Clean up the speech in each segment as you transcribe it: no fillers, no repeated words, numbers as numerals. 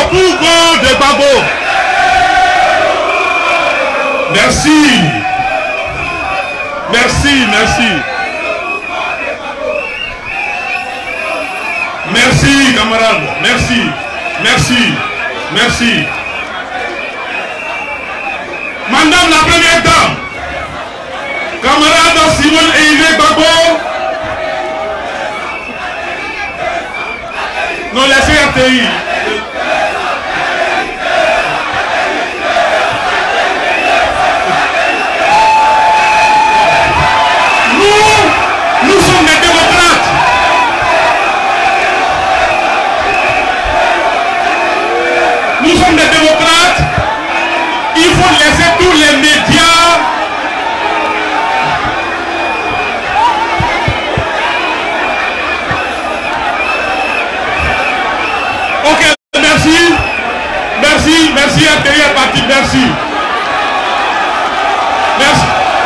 Bougon de Gbagbo. Merci. Merci, merci. Merci, camarades. Merci. Merci. Merci. Madame la première dame, camarade Simone Ehime Gbagbo. Non, laissez RTI. Nous sommes des démocrates. Nous sommes des démocrates. Il faut laisser tous les médias. Ok, merci. Merci, merci, RTI est parti, merci. Merci.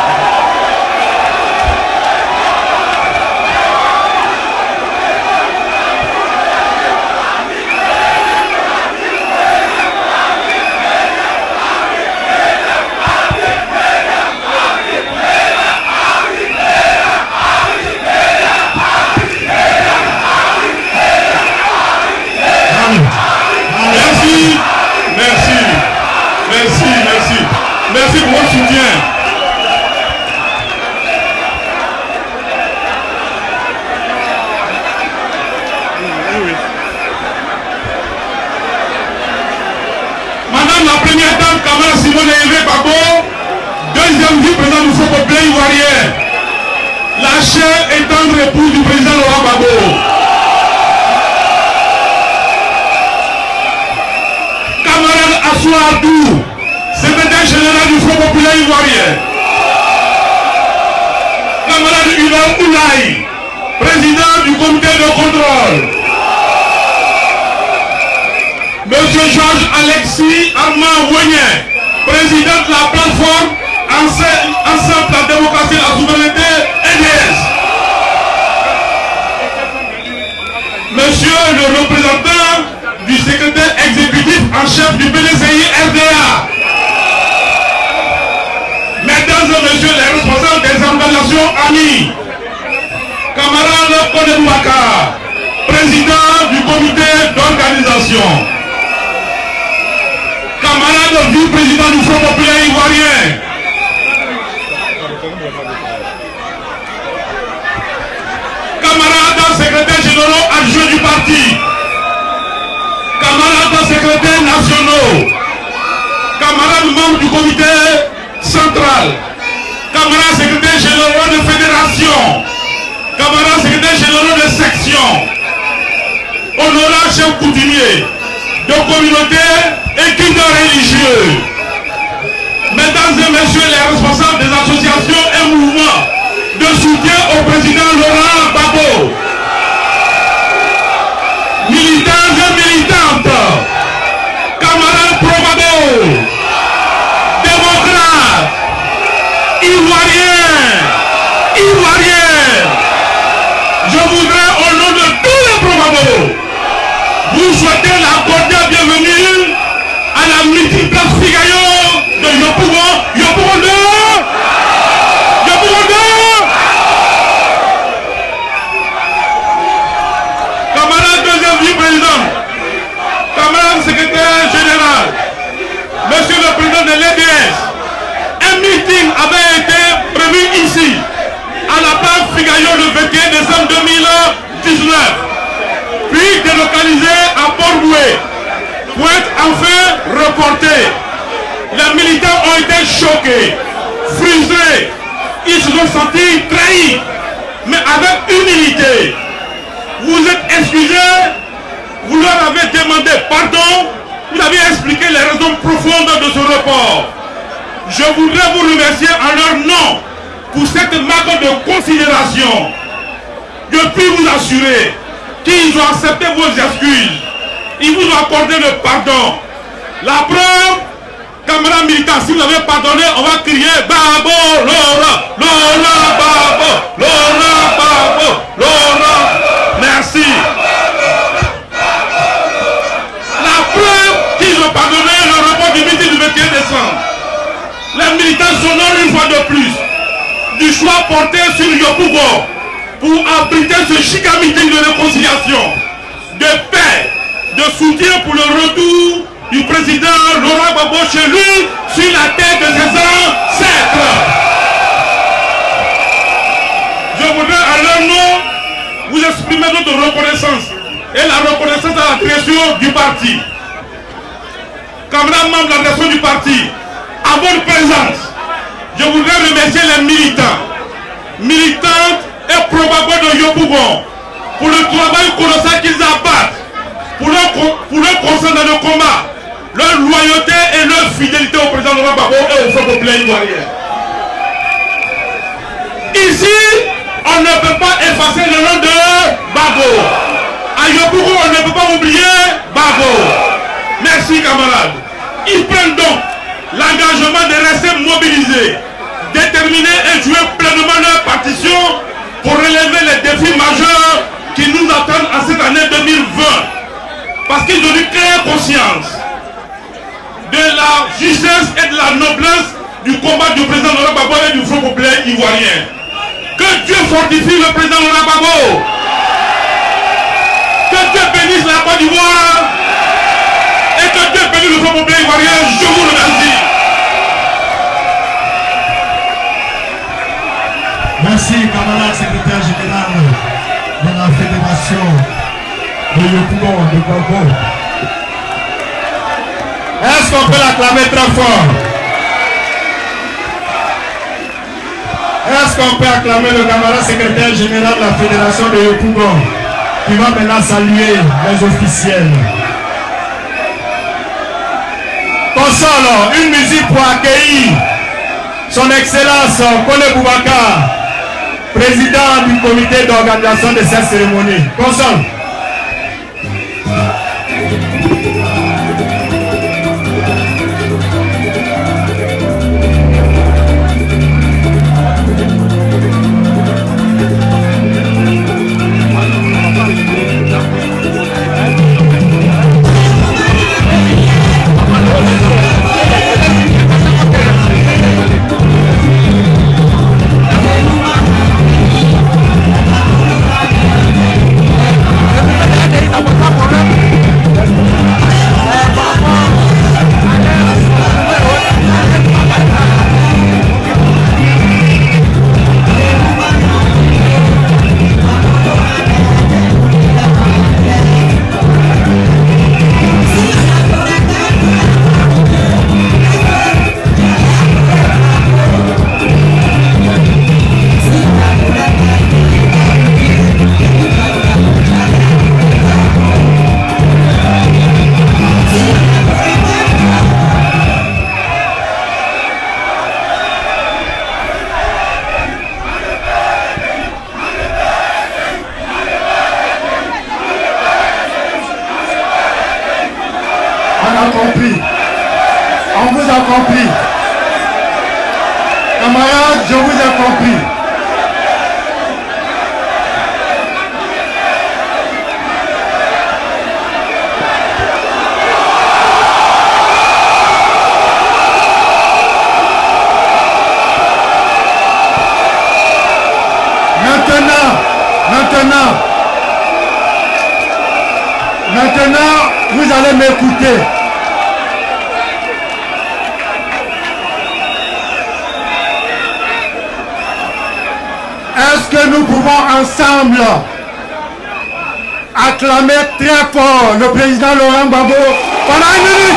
Merci pour votre soutien. Madame la première dame, camarade Simone Ehime Gbagbo, deuxième vice-président du Front populaire ivoirien, la chère et tendre épouse du président Laurent Gbagbo. Camarade Assoua Abdou, secrétaire général du Front populaire ivoirien. Camarade Yvan Oulaï, président du comité de contrôle. Monsieur Georges Alexis Armand Wognet, président de la plateforme Ensemble la démocratie et la souveraineté EDS. Monsieur le représentant du secrétaire exécutif en chef du BDCI RDA. Mesdames et messieurs les responsables des organisations amies, camarade Kone Boubacar, président du comité d'organisation, camarade vice-président du Front populaire ivoirien, camarades secrétaires généraux adjoints du parti, camarades secrétaires nationaux, camarades membres du comité central, camarades secrétaires généraux de fédération, camarades secrétaires généraux de section, honorables chefs coutumiers de communautés et cultes religieux, mesdames et messieurs les responsables des associations et mouvements de soutien au président Laurent Gbagbo, militants et militantes, camarades pro-Gbagbo, démocrates, ivoiriens, je voudrais au nom de tous les pro-Gbagbo vous souhaiter la cordiale bienvenue à la meeting place Figayo de Yopougon 2. Camarade deuxième vice-président, camarade secrétaire général, monsieur le président de l'EDS, un meeting avait été prévu ici, à la place Figayo le 21 décembre 2019, puis délocalisé à Port-Boué, pour être enfin reporté. Les militants ont été choqués, frustrés, ils se sont sentis trahis, mais avec humilité. Vous êtes excusés, vous leur avez demandé pardon, vous avez expliqué les raisons profondes de ce report. Je voudrais vous remercier en leur nom pour cette marque de considération. Je puis vous assurer qu'ils ont accepté vos excuses. Ils vous ont accordé le pardon. La preuve, camarades militants, si vous avez pardonné, on va crier Gbagbo, Laurent, Laurent Gbagbo, Laurent Gbagbo, Laurent. Merci. La preuve militants s'honorent une fois de plus du choix porté sur Yopougon pour abriter ce giga meeting de réconciliation, de paix, de soutien pour le retour du président Laurent Gbagbo chez lui sur la tête de ses ancêtres. Je voudrais à leur nom vous exprimer notre reconnaissance et la reconnaissance à la création du parti. Camarades membres de la création du parti, à votre présence, je voudrais remercier les militants, militantes et probables de Yopougon pour le travail colossal qu'ils abattent, pour leur conscience dans le combat, leur loyauté et leur fidélité au président Laurent Gbagbo et au Front populaire ivoirien. Ici, on ne peut pas effacer le nom de Gbagbo. À Yopougon, on ne peut pas oublier Gbagbo. Merci camarades. Ils prennent donc l'engagement de rester mobilisés, déterminés et jouer pleinement leur partition pour relever les défis majeurs qui nous attendent en cette année 2020. Parce qu'ils ont dû créer conscience de la justesse et de la noblesse du combat du président Laurent Gbagbo et du Front populaire ivoirien. Que Dieu fortifie le président Laurent Gbagbo. Que Dieu bénisse la Côte d'Ivoire. Et que Dieu bénisse le Front populaire ivoirien. Je vous remercie. Merci, camarade secrétaire général de la fédération de Yopougon de Gbagbo. Est-ce qu'on peut l'acclamer très fort? Est-ce qu'on peut acclamer le camarade secrétaire général de la fédération de Yopougon qui va maintenant saluer les officiels? Console, une musique pour accueillir son Excellence Kone Boubacar, président du comité d'organisation de cette cérémonie. Console. On vous a compris. Camarades, je vous ai compris. Maintenant, vous allez m'écouter. Est-ce que nous pouvons ensemble acclamer très fort le président Laurent Gbagbo pendant une minute?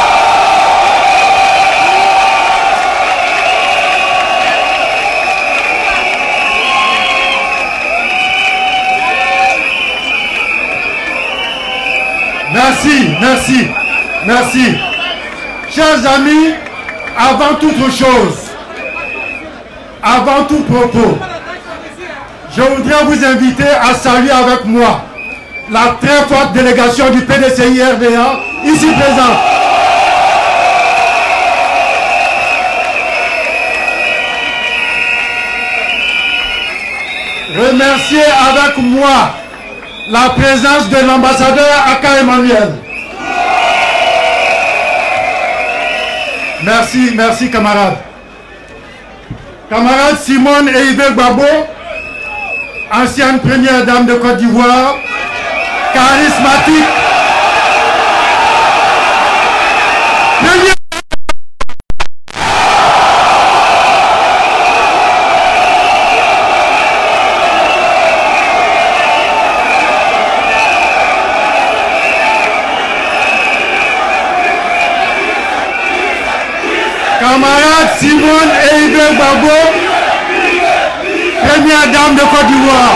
Merci. Chers amis, avant toute chose, avant tout propos, je voudrais vous inviter à saluer avec moi la très forte délégation du PDCI-RDA, ici présente. Remercier avec moi la présence de l'ambassadeur Aka Emmanuel. Merci camarades. Camarade Simone Eïve Gbagbo, ancienne première dame de Côte d'Ivoire, charismatique. Camarade Simone Eïve Gbagbo, première dame de Côte d'Ivoire.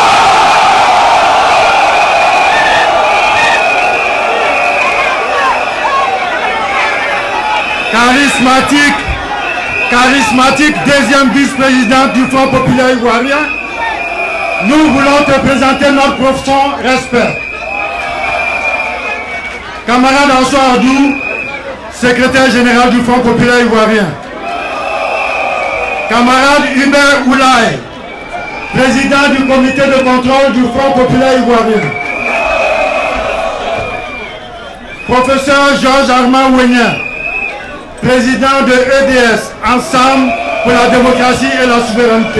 Charismatique, deuxième vice-présidente du Front populaire ivoirien. Nous voulons te présenter notre profond respect. Camarade Ansois Adou, secrétaire général du Front populaire ivoirien. Camarade Hubert Oulaye, président du comité de contrôle du Front populaire ivoirien. Professeur Georges Armand Ouénien, président de EDS, Ensemble pour la démocratie et la souveraineté.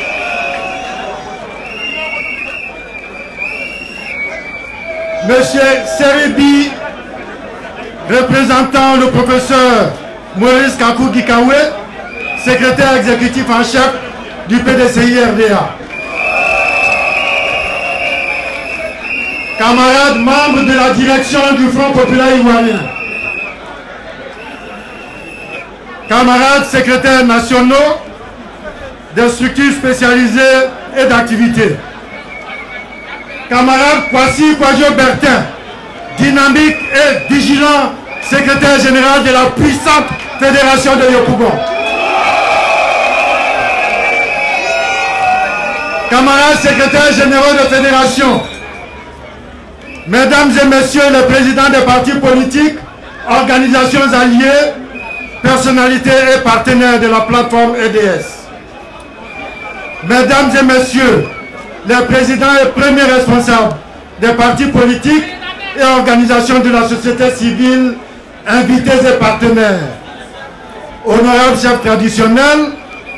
Monsieur Seribi, représentant le professeur Maurice Kakou Gikawe, secrétaire exécutif en chef du PDCI-RDA. Camarades membres de la direction du Front populaire ivoirien. Camarades secrétaires nationaux des structures spécialisées et d'activités. Camarade Kwasi Kwadjo Bertin, dynamique et vigilant secrétaire général de la puissante fédération de Yopougon. Camarades secrétaires généraux de fédération, mesdames et messieurs les présidents des partis politiques, organisations alliées, personnalités et partenaires de la plateforme EDS. Mesdames et messieurs, les présidents et premiers responsables des partis politiques et organisations de la société civile, invités et partenaires, honorables chefs traditionnels,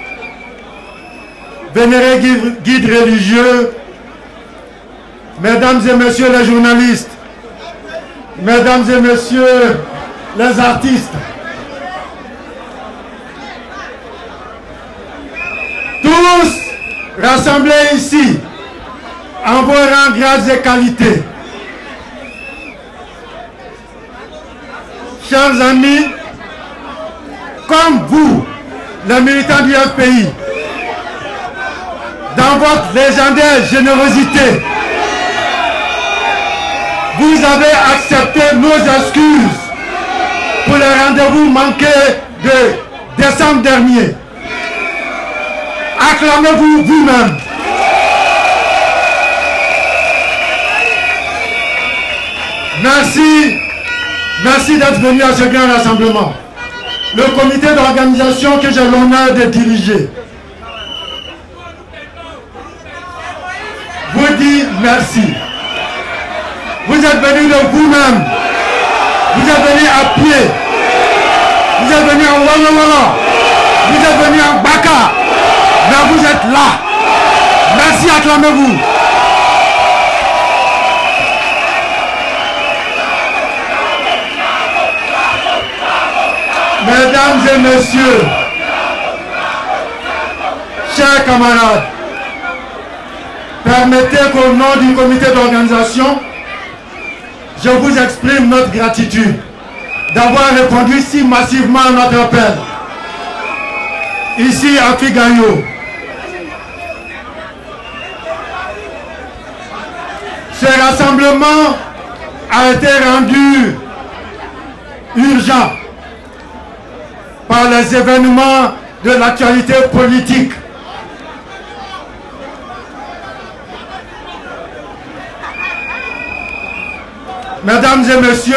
vénérés guides religieux, mesdames et messieurs les journalistes, mesdames et messieurs les artistes, tous rassemblés ici en vos rangs, grades et qualités. Chers amis, comme vous, les militants du FPI, dans votre légendaire générosité, vous avez accepté nos excuses pour le rendez-vous manqué de décembre dernier. Acclamez-vous vous-même. Merci d'être venu à ce grand rassemblement. Le comité d'organisation que j'ai l'honneur de diriger vous dit merci. Vous êtes venus de vous-même. Vous êtes venus à pied. Vous êtes venus en Walla Walla. Vous êtes venus en Baka. Mais vous êtes là. Merci, acclamez-vous. Mesdames et messieurs, chers camarades, permettez qu'au nom du comité d'organisation, je vous exprime notre gratitude d'avoir répondu si massivement à notre appel. Ici à Figayo. Ce rassemblement a été rendu urgent par les événements de l'actualité politique. Mesdames et messieurs,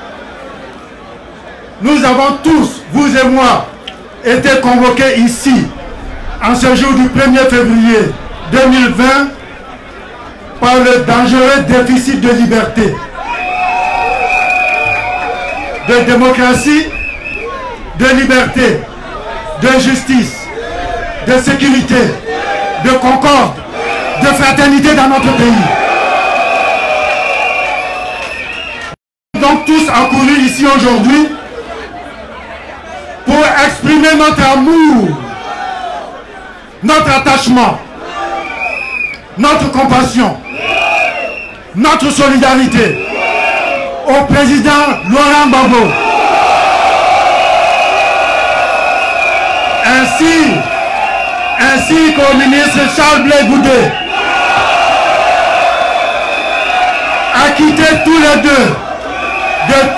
nous avons tous, vous et moi, été convoqués ici, en ce jour du 1er février 2020, par le dangereux déficit de liberté, de démocratie, de liberté, de justice, de sécurité, de concorde, de fraternité dans notre pays. Donc tous accourus ici aujourd'hui pour exprimer notre amour, notre attachement, notre compassion, notre solidarité au président Laurent Gbagbo, ainsi qu'au ministre Charles Blé Goudé, acquittés tous les deux de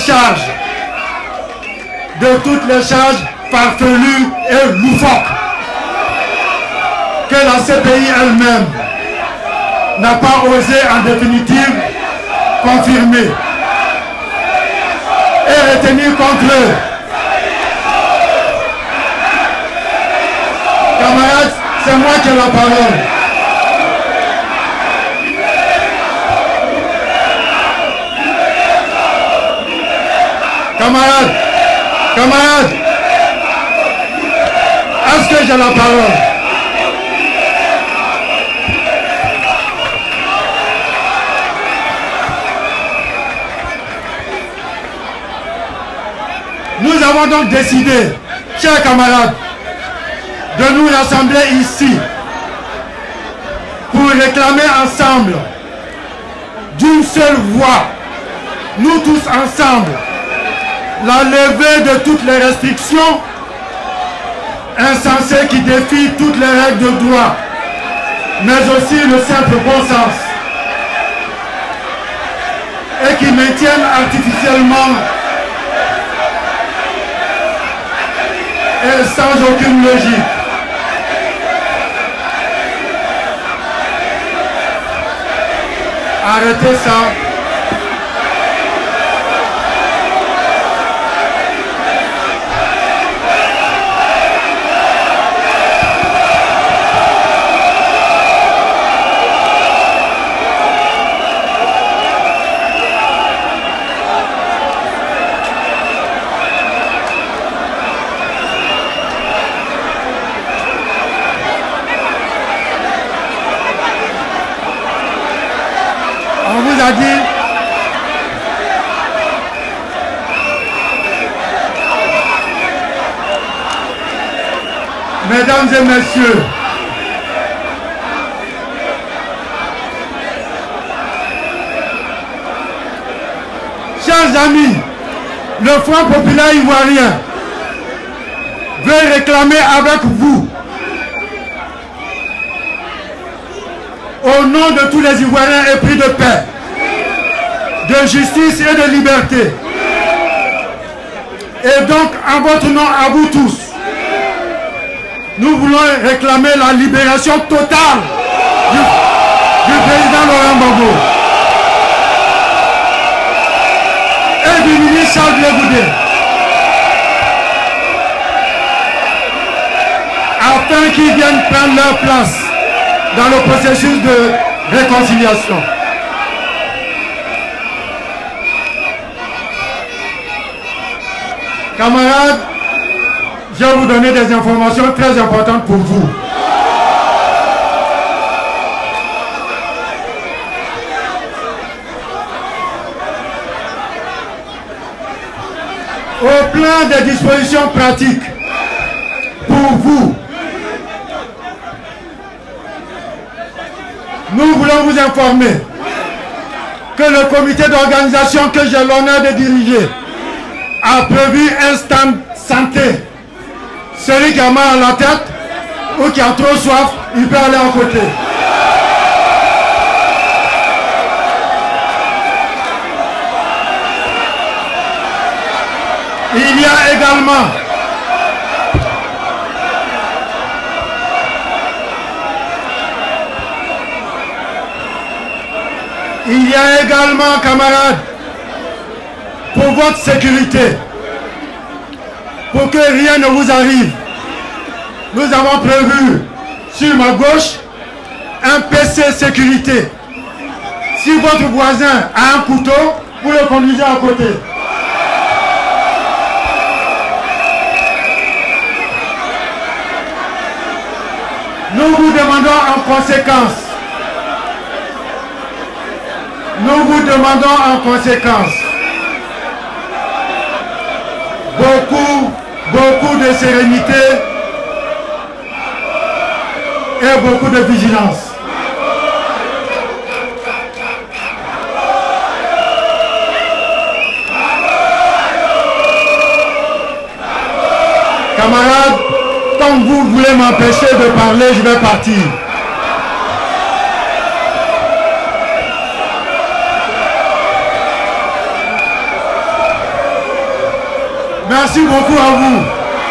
toutes les charges farfelues et loufoques que la CPI elle-même n'a pas osé en définitive confirmer et retenir contre eux. Camarades, c'est moi qui ai la parole. Camarades, est-ce que j'ai la parole? Nous avons donc décidé, chers camarades, de nous rassembler ici pour réclamer ensemble, d'une seule voix, nous tous ensemble, la levée de toutes les restrictions insensées qui défient toutes les règles de droit, mais aussi le simple bon sens, et qui maintiennent artificiellement et sans aucune logique arrêtez ça. On vous a dit mesdames et messieurs, chers amis, le Front populaire ivoirien veut réclamer avec vous, au nom de tous les Ivoiriens épris de paix, de justice et de liberté, et donc en votre nom à vous tous, nous voulons réclamer la libération totale du président Laurent Gbagbo et du ministre Charles Blé Goudé, afin qu'ils viennent prendre leur place dans le processus de réconciliation. Camarades, je vais vous donner des informations très importantes pour vous. Au plan des dispositions pratiques, pour vous, nous voulons vous informer que le comité d'organisation que j'ai l'honneur de diriger a prévu un stand santé. Celui qui a mal à la tête ou qui a trop soif, il peut aller à côté. Il y a également, camarades, pour votre sécurité, pour que rien ne vous arrive, nous avons prévu sur ma gauche un PC sécurité. Si votre voisin a un couteau, vous le conduisez à côté. Nous vous demandons en conséquence. Nous vous demandons en conséquence beaucoup de sérénité et beaucoup de vigilance. Camarades, tant que vous voulez m'empêcher de parler, je vais partir. Merci beaucoup à vous.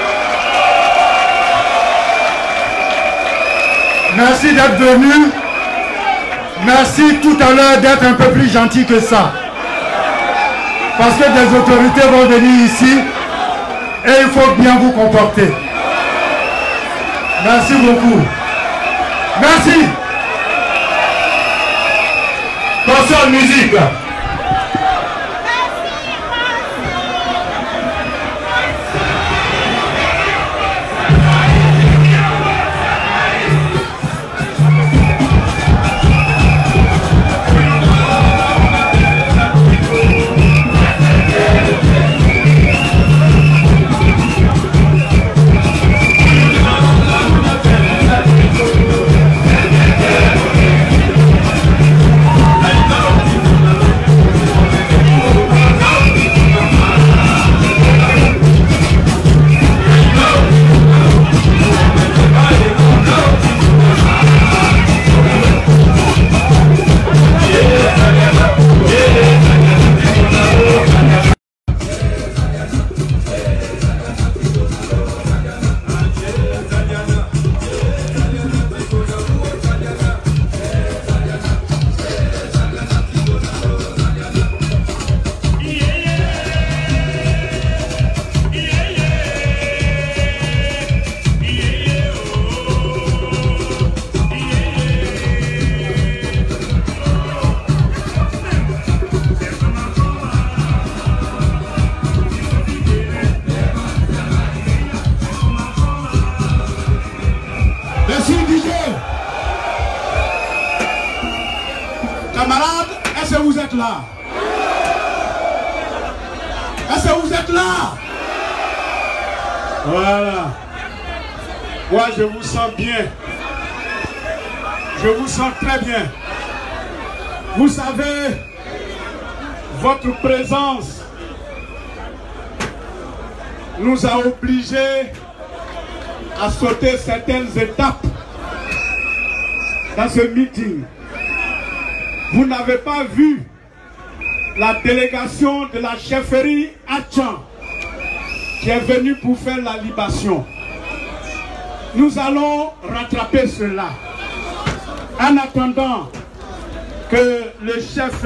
Merci d'être venu. Merci tout à l'heure d'être un peu plus gentil que ça. Parce que des autorités vont venir ici et il faut bien vous comporter. Merci beaucoup. Merci. Concert musique. Camarades, est-ce que vous êtes là? Est-ce que vous êtes là? Voilà. Moi, je vous sens bien. Je vous sens très bien. Vous savez, votre présence nous a obligés à sauter certaines étapes dans ce meeting. Vous n'avez pas vu la délégation de la chefferie Atchan qui est venue pour faire la libation. Nous allons rattraper cela. En attendant que le chef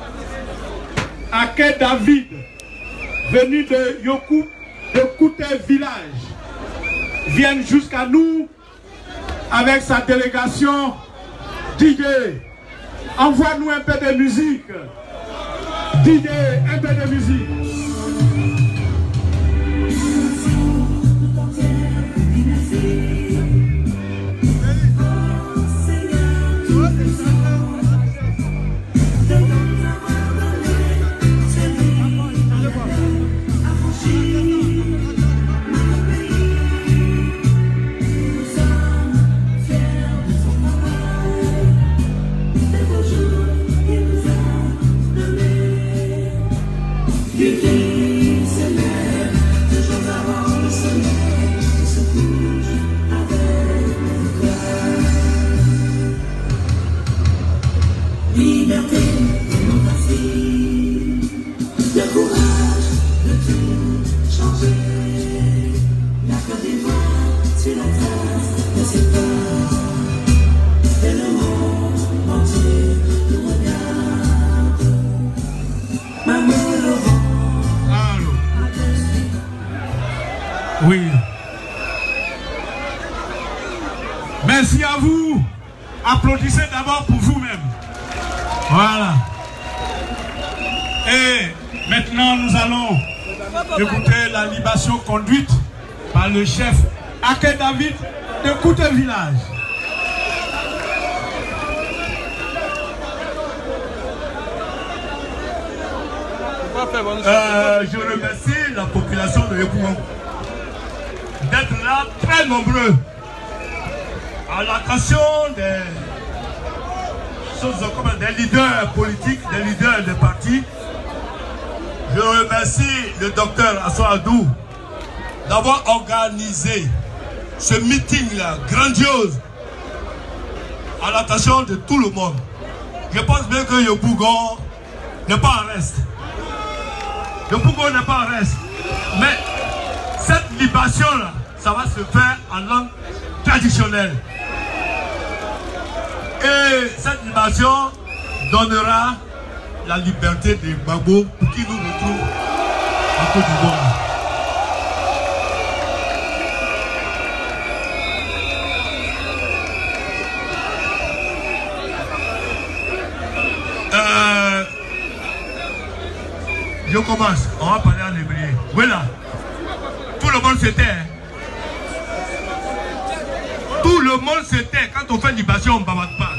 Ake David, venu de Yoku, de Kouté village, vienne jusqu'à nous avec sa délégation. DJ, envoie-nous un peu de musique. DJ, un peu de musique. Oui. Merci à vous. Applaudissez d'abord pour vous-même. Voilà. Et maintenant, nous allons écouter la libation conduite par le chef Ake David de Kouté village. Je remercie la population de Yopougon d'être là très nombreux à l'attention des leaders politiques, des leaders des partis. Je remercie le docteur Assoadou d'avoir organisé ce meeting-là grandiose à l'attention de tout le monde. Je pense bien que Yopougon n'est pas en reste. Yopougon n'est pas en reste. Mais cette libation-là, ça va se faire en langue traditionnelle. Et cette libation donnera la liberté des Gbagbo pour qui nous retrouvent en Côte d'Ivoire. Je commence, on va parler en hébreu. Voilà. Tout le monde se tait. Tout le monde se tait. Quand on fait libation, on ne bavade pas.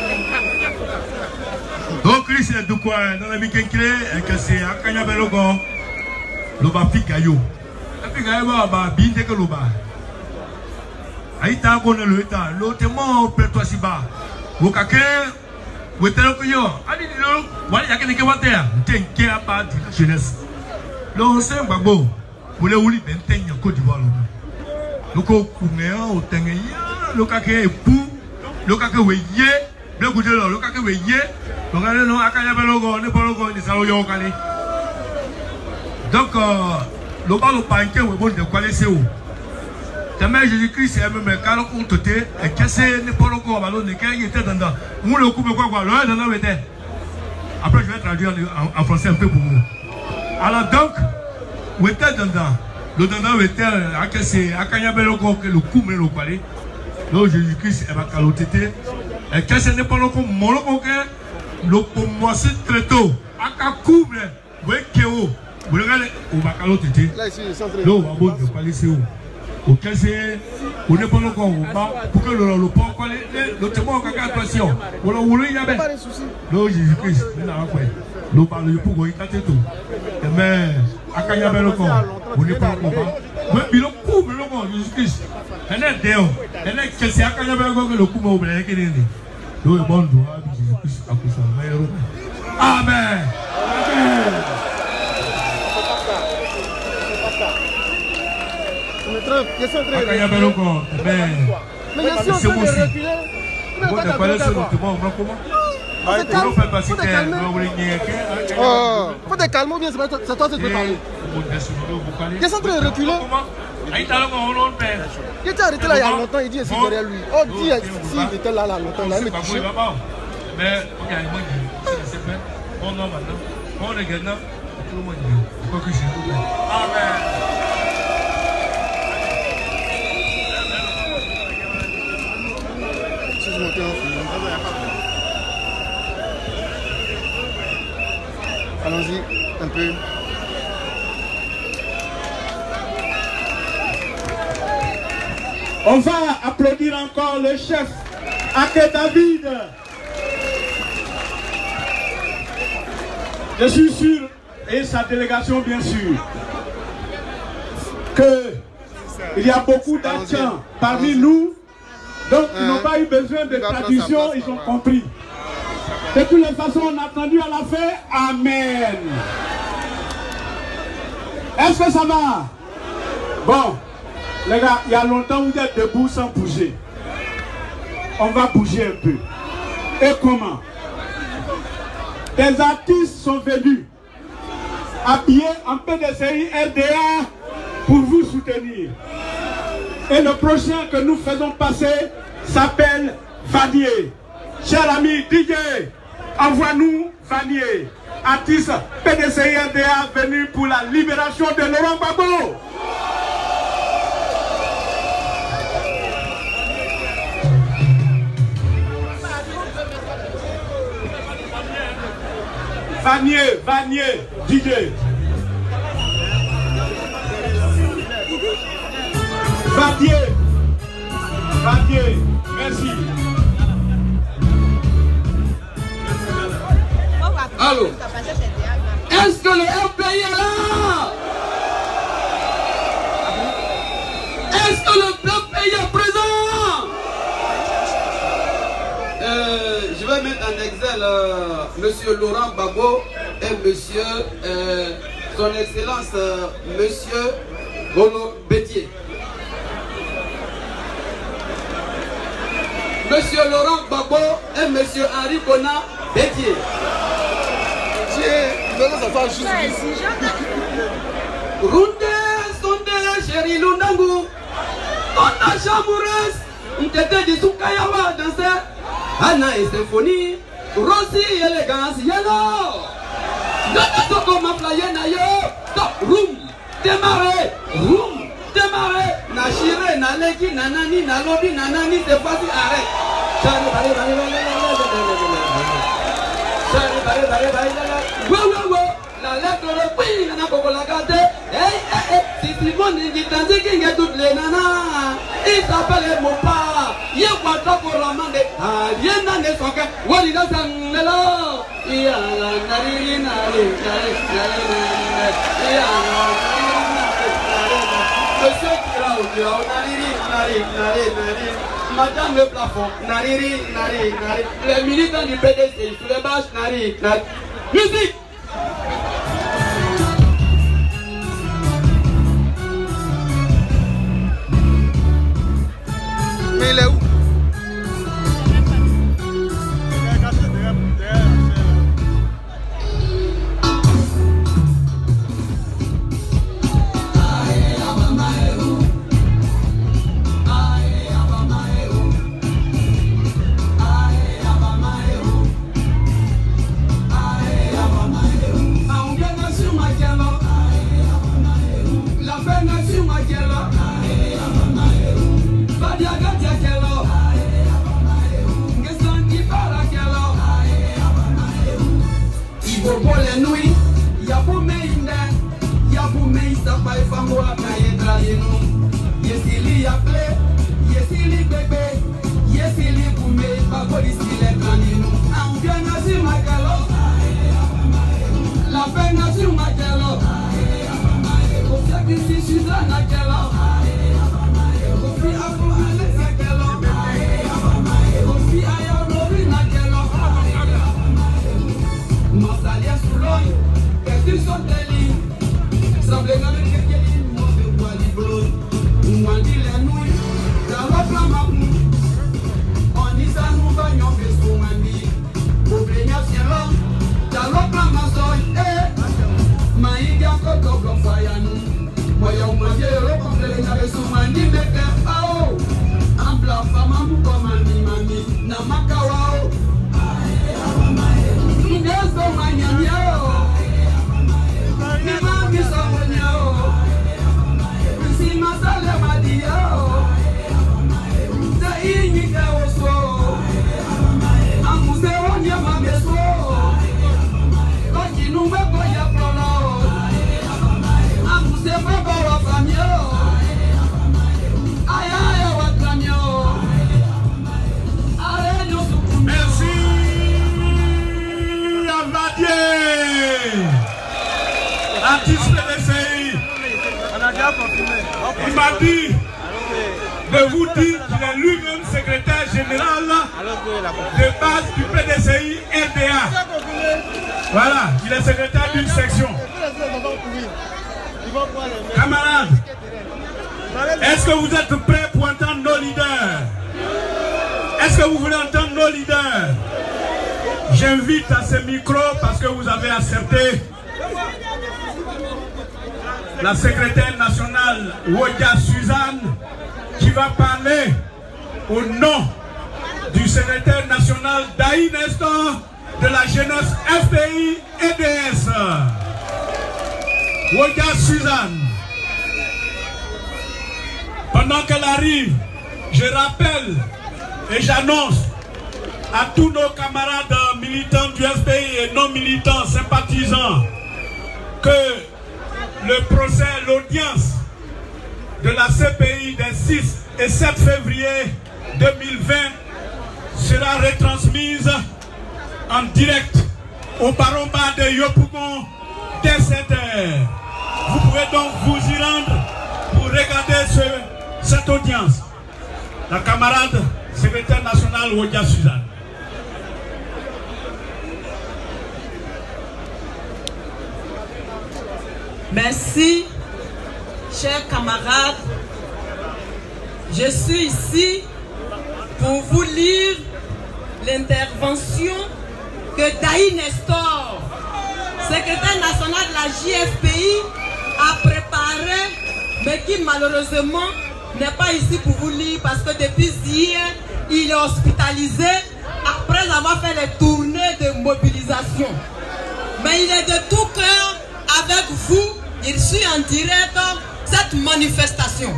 Donc, Christ est de quoi? Dans la Mickey, que c'est à Kanyabelogo, l'Oba Fikayo. Fikayo, bah, bien que l'Oba. Aïta, on est le temps. L'autre mot, peut-être si bas. Au caquet. Vous êtes là, allez, voilà, il y a quelqu'un qui va faire. Vous êtes pas de la jeunesse. Le Saint Gbagbo, vous voulez vous dire, vous êtes en Côte d'Ivoire. Le Kouméa, au Tenguia, le Kaké est pou, le Kaké est yé, le Goudelo, le Kaké est yé, le Kaké est non, Akayabelogo, ne pas le go, ne s'en yo Kali. Donc, le bal au panquet, vous voulez de quoi laisser où? Jamais Jésus-Christ est même quand on te tait, et cassé n'est pas le corps, alors ne qu'il était dans vous le coupe quoi, le dans le était. Après, je vais traduire en français un peu pour vous. Alors, donc, vous êtes dedans. Le dedans était à cassé, à Kanyabelogo, que le coup me le palais. Donc, Jésus-Christ est ma calotété. Et cassé n'est pas le corps, mon loco, le commencer très tôt. À Kakouble, vous voyez Kéo, vous regardez, au bacalotété. Là, ici, le centre. Là, on va vous parler, c'est où? Au cassé, on n'est pas le corps, pour que le pont, le témoin a une pression. On l'a voulu, il y avait. Non, Jésus-Christ, nous parlons pour vous, il y a tout. Mais, à Kanyabelogo, on n'est pas le corps. Mais il a coup, le corps, Jésus-Christ. Elle est déo. Elle est cassée à Kanyabelogo, le coup, on va oublier. Donc, il est bon, Jésus-Christ, à cause de la main. Amen. Mais je suis en train de reculer. Faut te calmer ou bien c'est toi qui peux parler. Je suis en train de reculer. Il était arrêté là il y a longtemps, il dit ici derrière lui. Oh, dit s'il était là longtemps, il allait me toucher. Mais on a maintenant, on est gagnant, tout le monde dit. Amen. Allons-y un peu. On va applaudir encore le chef Ake David. Je suis sûr, et sa délégation bien sûr, qu'il y a beaucoup d'anciens parmi nous. Donc, ils n'ont pas eu besoin de traduction, ils ont compris. De toutes les façons, on a attendu à la fin. Amen. Est-ce que ça va? Bon, les gars, il y a longtemps vous êtes debout sans bouger. On va bouger un peu. Et comment? Des artistes sont venus habillés en PDCI RDA pour vous soutenir. Et le prochain que nous faisons passer s'appelle Vanier. Cher ami DJ, envoie-nous Vanier, artiste PDCI RDA venu pour la libération de Laurent Gbagbo. Vanier, DJ. Vanier, merci. Allô? Est-ce que le RP pays est là. Est-ce que le pays est présent? Je vais mettre en exil Monsieur Laurent Gbagbo et Monsieur Son Excellence Monsieur Bono Bétier. Monsieur Laurent Gbagbo et Monsieur Henri Bona Bétier. Runde sonde chéri Lundangu. Kota Chamures. Ntete di Sukayawa danse. Anna et symphonie. Rossi élégance yellow. Nana toko ma flyer na yo. Stop room. Démarrer. Room. Démarrer. Na chire na leki na nani na lobby na nani c'est facile arrête. La lettre le pays nana koko la gâte. Si Simon dit tanzi kinge toutes les nanas. Il s'appelle Mopa. Ye kwata ko ramande. Ye nane soke. Wali da sangelo. Ya nari nari ya Monsieur Claudio, nari. Madame le plafond, nari. Les militants du PDC, sur les bâches, nari. Musique. Mais il est où? Il m'a dit de vous dire qu'il est lui-même secrétaire général de base du PDCI LDA. Voilà, il est secrétaire d'une section. Camarades, est-ce que vous êtes prêts pour entendre nos leaders? Est-ce que vous voulez entendre nos leaders? J'invite à ce micro parce que vous avez accepté la secrétaire nationale Wodia Suzanne qui va parler au nom du secrétaire national Daï Nestor de la jeunesse FPI EDS. Wodia Suzanne. Pendant qu'elle arrive, je rappelle et j'annonce à tous nos camarades militants du FPI et non militants sympathisants que le procès, l'audience de la CPI des 6 et 7 février 2020 sera retransmise en direct au Baromba de Yopougon dès 7h. Vous pouvez donc vous y rendre pour regarder cette audience. La camarade secrétaire nationale Wodia Suzanne. Merci, chers camarades. Je suis ici pour vous lire l'intervention que Daï Nestor, secrétaire national de la JFPI, a préparée, mais qui malheureusement n'est pas ici pour vous lire parce que depuis hier, il est hospitalisé après avoir fait les tournées de mobilisation. Mais il est de tout cœur avec vous. Il suit en direct cette manifestation.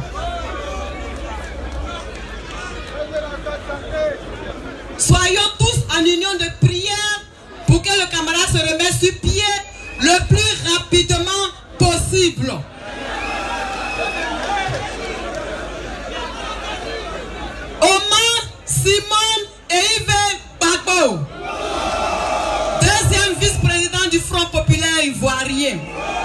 Soyons tous en union de prière pour que le camarade se remette sur pied le plus rapidement possible. Omar, Simone et Yves Bagbo, deuxième vice-président du Front populaire ivoirien.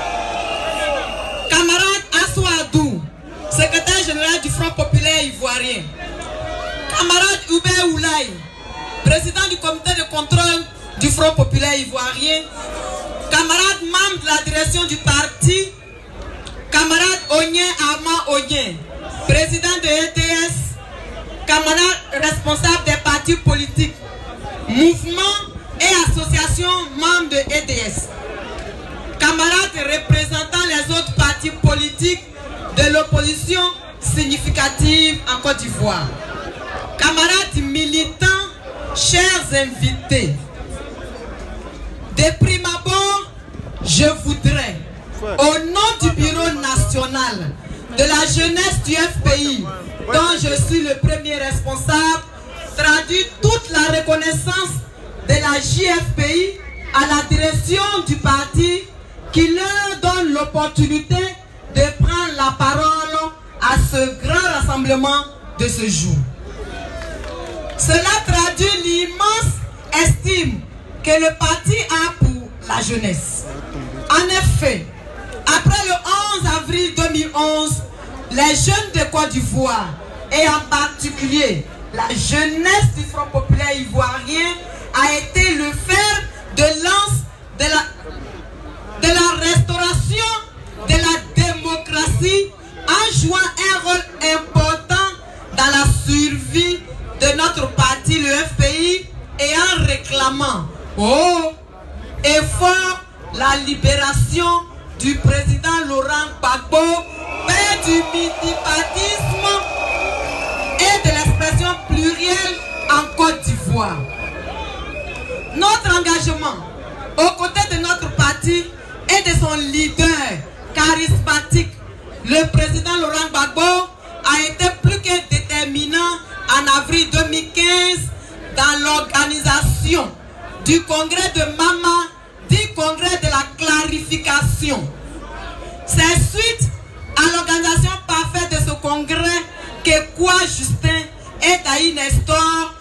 Camarade Aswadou, secrétaire général du Front populaire ivoirien. Camarade Hubert Oulaye, président du comité de contrôle du Front populaire ivoirien. Camarade membre de la direction du parti. Camarade Onyen Ama Onyen, président de EDS. Camarade responsable des partis politiques, mouvements et associations membres de EDS. Camarades représentant les autres partis politiques de l'opposition significative en Côte d'Ivoire. Camarades militants, chers invités, de prime abord, je voudrais, au nom du bureau national de la jeunesse du FPI, dont je suis le premier responsable, traduire toute la reconnaissance de la JFPI à la direction du parti qui leur donne l'opportunité de prendre la parole à ce grand rassemblement de ce jour. Cela traduit l'immense estime que le parti a pour la jeunesse. En effet, après le 11 avril 2011, les jeunes de Côte d'Ivoire, et en particulier la jeunesse du Front populaire ivoirien, a été le fer de lance de la restauration de la démocratie en jouant un rôle important dans la survie de notre parti, le FPI, et en réclamant haut et fort la libération du président Laurent Gbagbo, père du multipartisme et de l'expression plurielle en Côte d'Ivoire. Notre engagement aux côtés de notre parti et de son leader charismatique, le président Laurent Gbagbo, a été plus que déterminant en avril 2015 dans l'organisation du congrès de Mama, du congrès de la clarification. C'est suite à l'organisation parfaite de ce congrès que Kwa Justin et Daï Nestor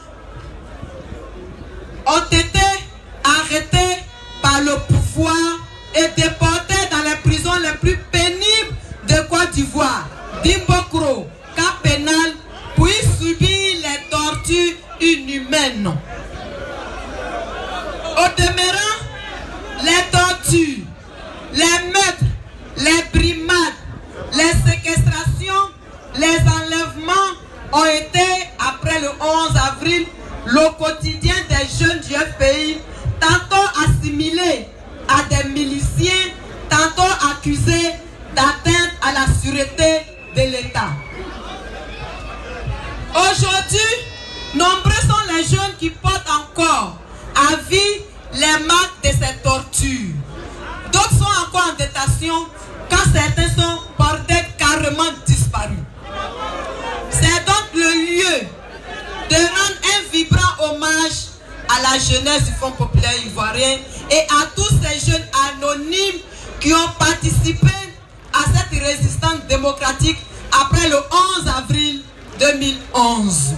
ont été arrêtés par le pouvoir et déportés dans les prisons les plus pénibles de Côte d'Ivoire, d'Imbokro, Cap Pénal, puis subir les tortures inhumaines. Au demeurant, les tortures, les meurtres, les brimades, les séquestrations, les enlèvements ont été, après le 11 avril, le quotidien des jeunes du FPI, tantôt assimilés à des miliciens, tantôt accusés d'atteinte à la sûreté de l'État. Aujourd'hui, nombreux sont les jeunes qui portent encore à vie les marques de ces tortures. D'autres sont encore en détention quand certains sont portés carrément disparus. C'est donc le lieu de rendre un vibrant hommage à la jeunesse du Front populaire ivoirien et à tous ces jeunes anonymes qui ont participé à cette résistance démocratique après le 11 avril 2011.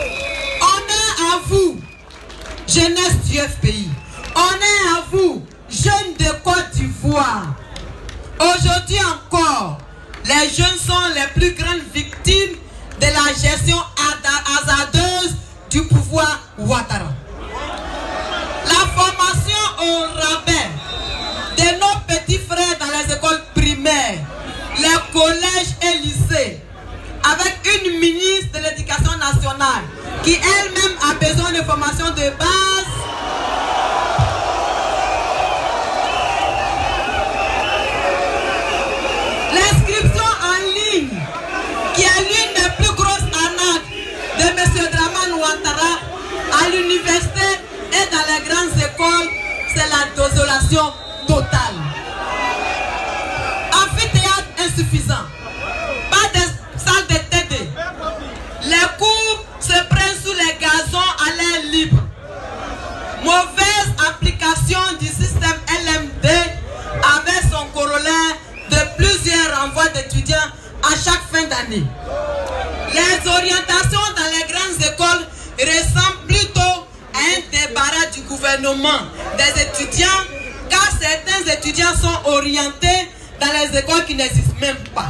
Honneur à vous, jeunesse du FPI. Honneur à vous, jeunes de Côte d'Ivoire, aujourd'hui encore, les jeunes sont les plus grandes victimes de la gestion hasardeuse du pouvoir Ouattara. La formation au rabais de nos petits frères dans les écoles primaires, les collèges et lycées, avec une ministre de l'Éducation nationale qui elle-même a besoin de formation de base. L'inscription en ligne, qui est l'une des plus grosses arnaques de M. Dramane Ouattara à l'université et dans les grandes écoles, c'est la désolation totale. Amphithéâtre insuffisant, pas de salle de TD. Les cours se prennent sous les gazons à l'air libre. Mauvaise application du système LMD avec son corollaire de plusieurs renvois d'étudiants à chaque fin d'année. Les orientations dans les grandes écoles ressemblent plutôt à un débarras du gouvernement des étudiants, car certains étudiants sont orientés dans les écoles qui n'existent même pas.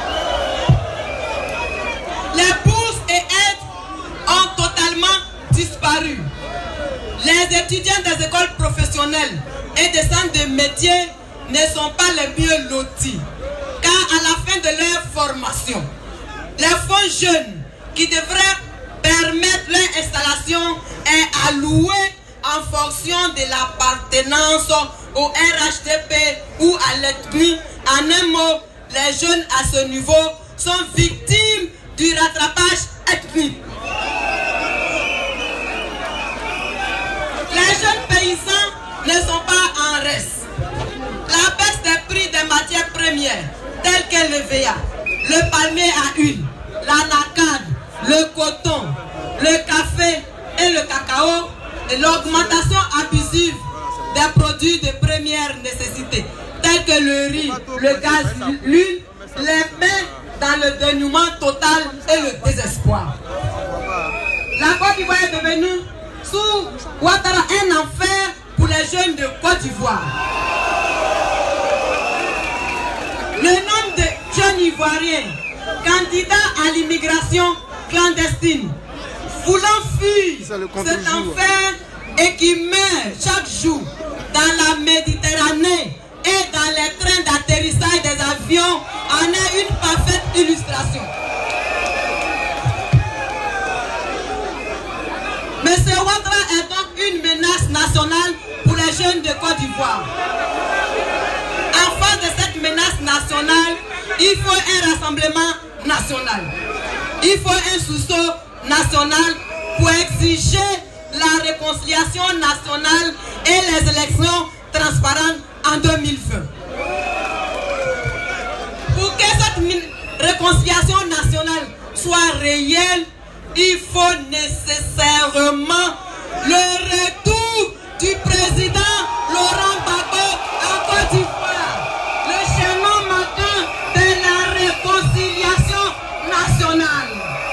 Les bourses et aides ont totalement disparu. Les étudiants des écoles professionnelles et des centres de métiers ne sont pas les mieux lotis, car à la fin de leur formation, les fonds jeunes qui devraient permettre leur installation est alloué en fonction de l'appartenance au RHDP ou à l'ethnie. En un mot, les jeunes à ce niveau sont victimes du rattrapage ethnique. Les jeunes paysans ne sont pas en reste. La baisse des prix des matières premières, telles que le VA, le palmier à huile, l'anacade, le coton, le café et le cacao, et l'augmentation abusive des produits de première nécessité, tels que le riz, le gaz, l'huile, les met dans le dénuement total et le désespoir. La Côte d'Ivoire est devenue, sous Ouattara, un enfer pour les jeunes de Côte d'Ivoire. Le nombre de jeunes ivoiriens candidats à l'immigration clandestine, voulant fuir cet enfer et qui meurent chaque jour dans la Méditerranée et dans les trains d'atterrissage des avions en est une parfaite illustration. Monsieur Ouattara est donc une menace nationale pour les jeunes de Côte d'Ivoire. En face de cette menace nationale, il faut un rassemblement national. Il faut un sursaut national pour exiger la réconciliation nationale et les élections transparentes en 2020. Pour que cette réconciliation nationale soit réelle, il faut nécessairement le retour du président Laurent Gbagbo en Côte d'Ivoire, le chaînon manquant de la réconciliation nationale.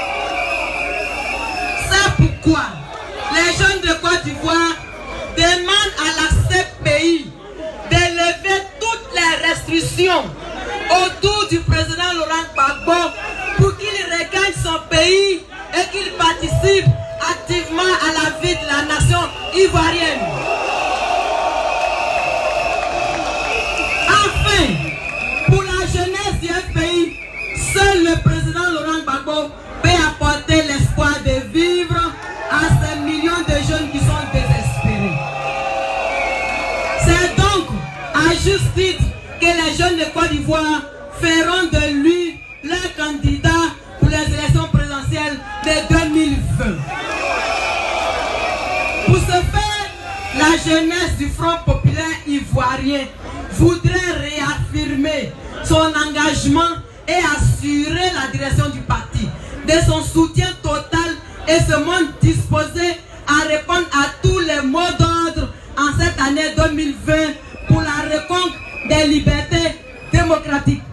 C'est pourquoi les jeunes de Côte d'Ivoire demandent à la CPI d'élever toutes les restrictions autour du président Laurent Gbagbo pour qu'il regagne son pays et qu'il participe activement à la vie de la nation ivoirienne. Enfin, pour la jeunesse du FPI, seul le président Laurent Gbagbo peut apporter l'espoir de vivre à ces millions de jeunes qui sont désespérés. C'est donc à juste titre que les jeunes de Côte d'Ivoire feront de lui leur candidat pour les élections présidentielles de 2020. Pour ce faire, la jeunesse du Front populaire ivoirien voudrait réaffirmer son engagement et assurer la direction du parti de son soutien total et se montre disposé à répondre à tous les mots d'ordre en cette année 2020 pour la reconquête des libertés démocratiques.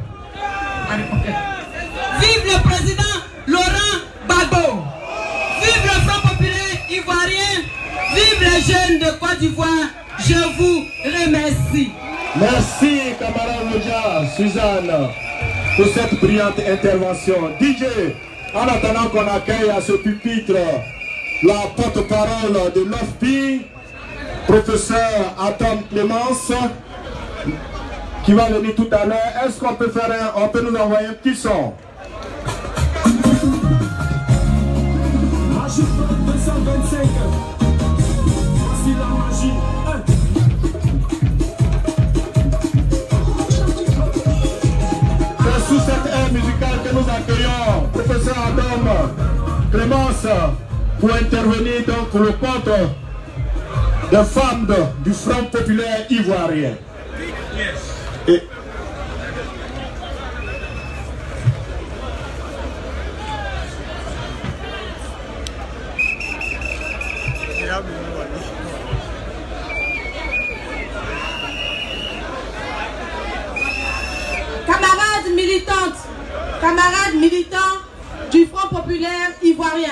Vive le président Laurent Gbagbo! Vive le Front populaire ivoirien! Vive les jeunes de Côte d'Ivoire! Je vous remercie. remercie. Merci, camarade Roja, Suzanne, pour cette brillante intervention. DJ, en attendant qu'on accueille à ce pupitre la porte-parole de l'OFPI, professeur Adam Clémence, qui va venir tout à l'heure. Est-ce qu'on peut faire on peut nous envoyer un petit son? Magie 225. Voici la magie. C'est sous cette aire musicale que nous accueillons professeur Adam Clémence pour intervenir donc pour le compte des femmes du Front populaire ivoirien. Et camarades militants du Front populaire ivoirien,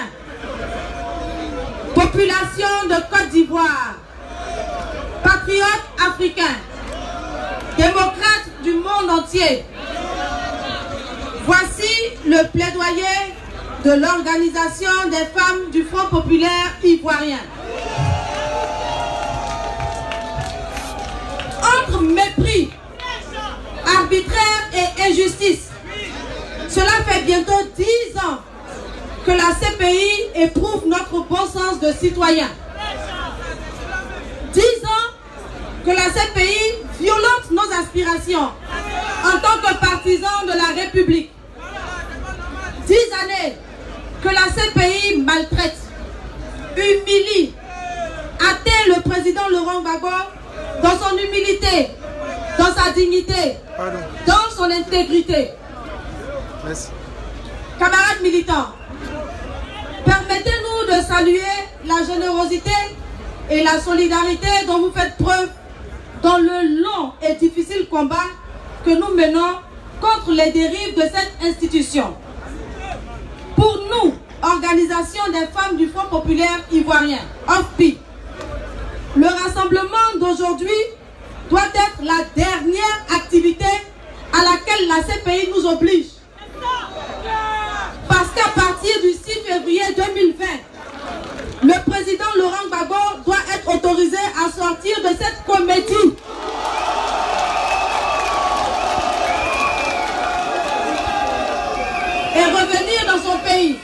population de Côte d'Ivoire, patriotes africains, démocrates du monde entier. Voici le plaidoyer de l'Organisation des femmes du Front populaire ivoirien. Entre mépris, arbitraire et injustice, cela fait bientôt 10 ans que la CPI éprouve notre bon sens de citoyen. 10 ans que la CPI violente nos aspirations en tant que partisans de la République. 10 années que la CPI maltraite, humilie, atteint le président Laurent Gbagbo dans son humilité, dans sa dignité, dans son intégrité. Merci. Camarades militants, permettez-nous de saluer la générosité et la solidarité dont vous faites preuve dans le long et difficile combat que nous menons contre les dérives de cette institution. Pour nous, Organisation des femmes du Front populaire ivoirien, OFPI, le rassemblement d'aujourd'hui doit être la dernière activité à laquelle la CPI nous oblige. Parce qu'à partir du 6 février 2020, le président Laurent Gbagbo doit être autorisé à sortir de cette comédie. Et revenir dans son pays.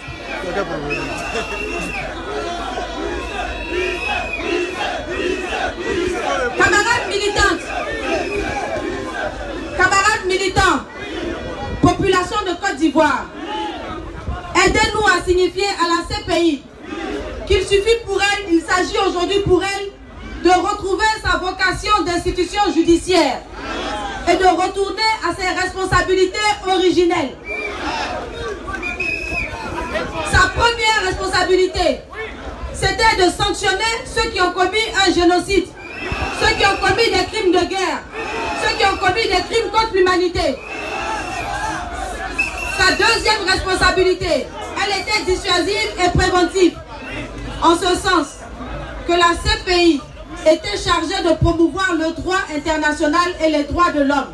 Camarades militants, population de Côte d'Ivoire, aidez-nous à signifier à la CPI qu'il suffit pour elle, il s'agit aujourd'hui pour elle, de retrouver sa vocation d'institution judiciaire et de retourner à ses responsabilités originelles. Sa première responsabilité, c'était de sanctionner ceux qui ont commis un génocide, ceux qui ont commis des crimes de guerre, ceux qui ont commis des crimes contre l'humanité. Sa deuxième responsabilité, elle était dissuasive et préventive, en ce sens que la CPI était chargée de promouvoir le droit international et les droits de l'homme.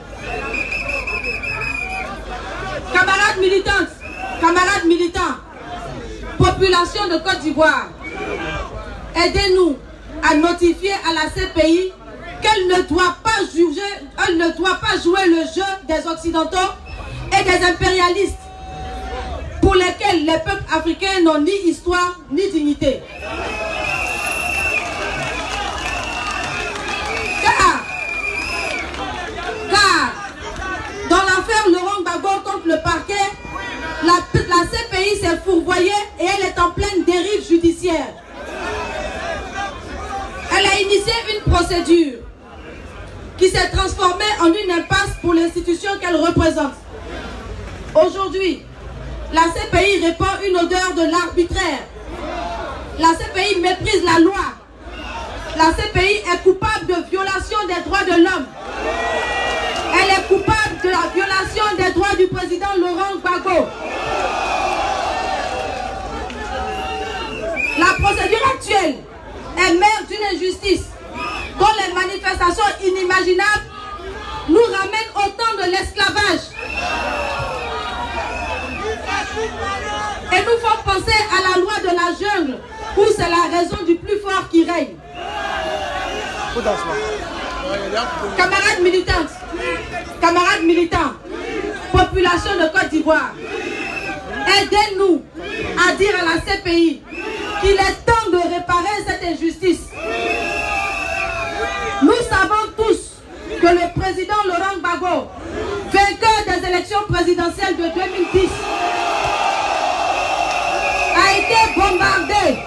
Camarades militantes, camarades militants, population de Côte d'Ivoire, aidez-nous à notifier à la CPI qu'elle ne doit pas juger, elle ne doit pas jouer le jeu des Occidentaux et des impérialistes pour lesquels les peuples africains n'ont ni histoire ni dignité. Car dans l'affaire Laurent Gbagbo contre le parquet, la CPI s'est fourvoyée et elle est en pleine dérive judiciaire. Elle a initié une procédure qui s'est transformée en une impasse pour l'institution qu'elle représente. Aujourd'hui, la CPI répand une odeur de l'arbitraire. La CPI méprise la loi. La CPI est coupable de violation des droits de l'homme. Elle est coupable de la violation des droits du président Laurent Gbagbo. La procédure actuelle est mère d'une injustice dont les manifestations inimiques c'est la raison du plus fort qui règne. Camarades militants, population de Côte d'Ivoire, aidez-nous à dire à la CPI qu'il est temps de réparer cette injustice. Nous savons tous que le président Laurent Gbagbo, vainqueur des élections présidentielles de 2010, a été bombardé,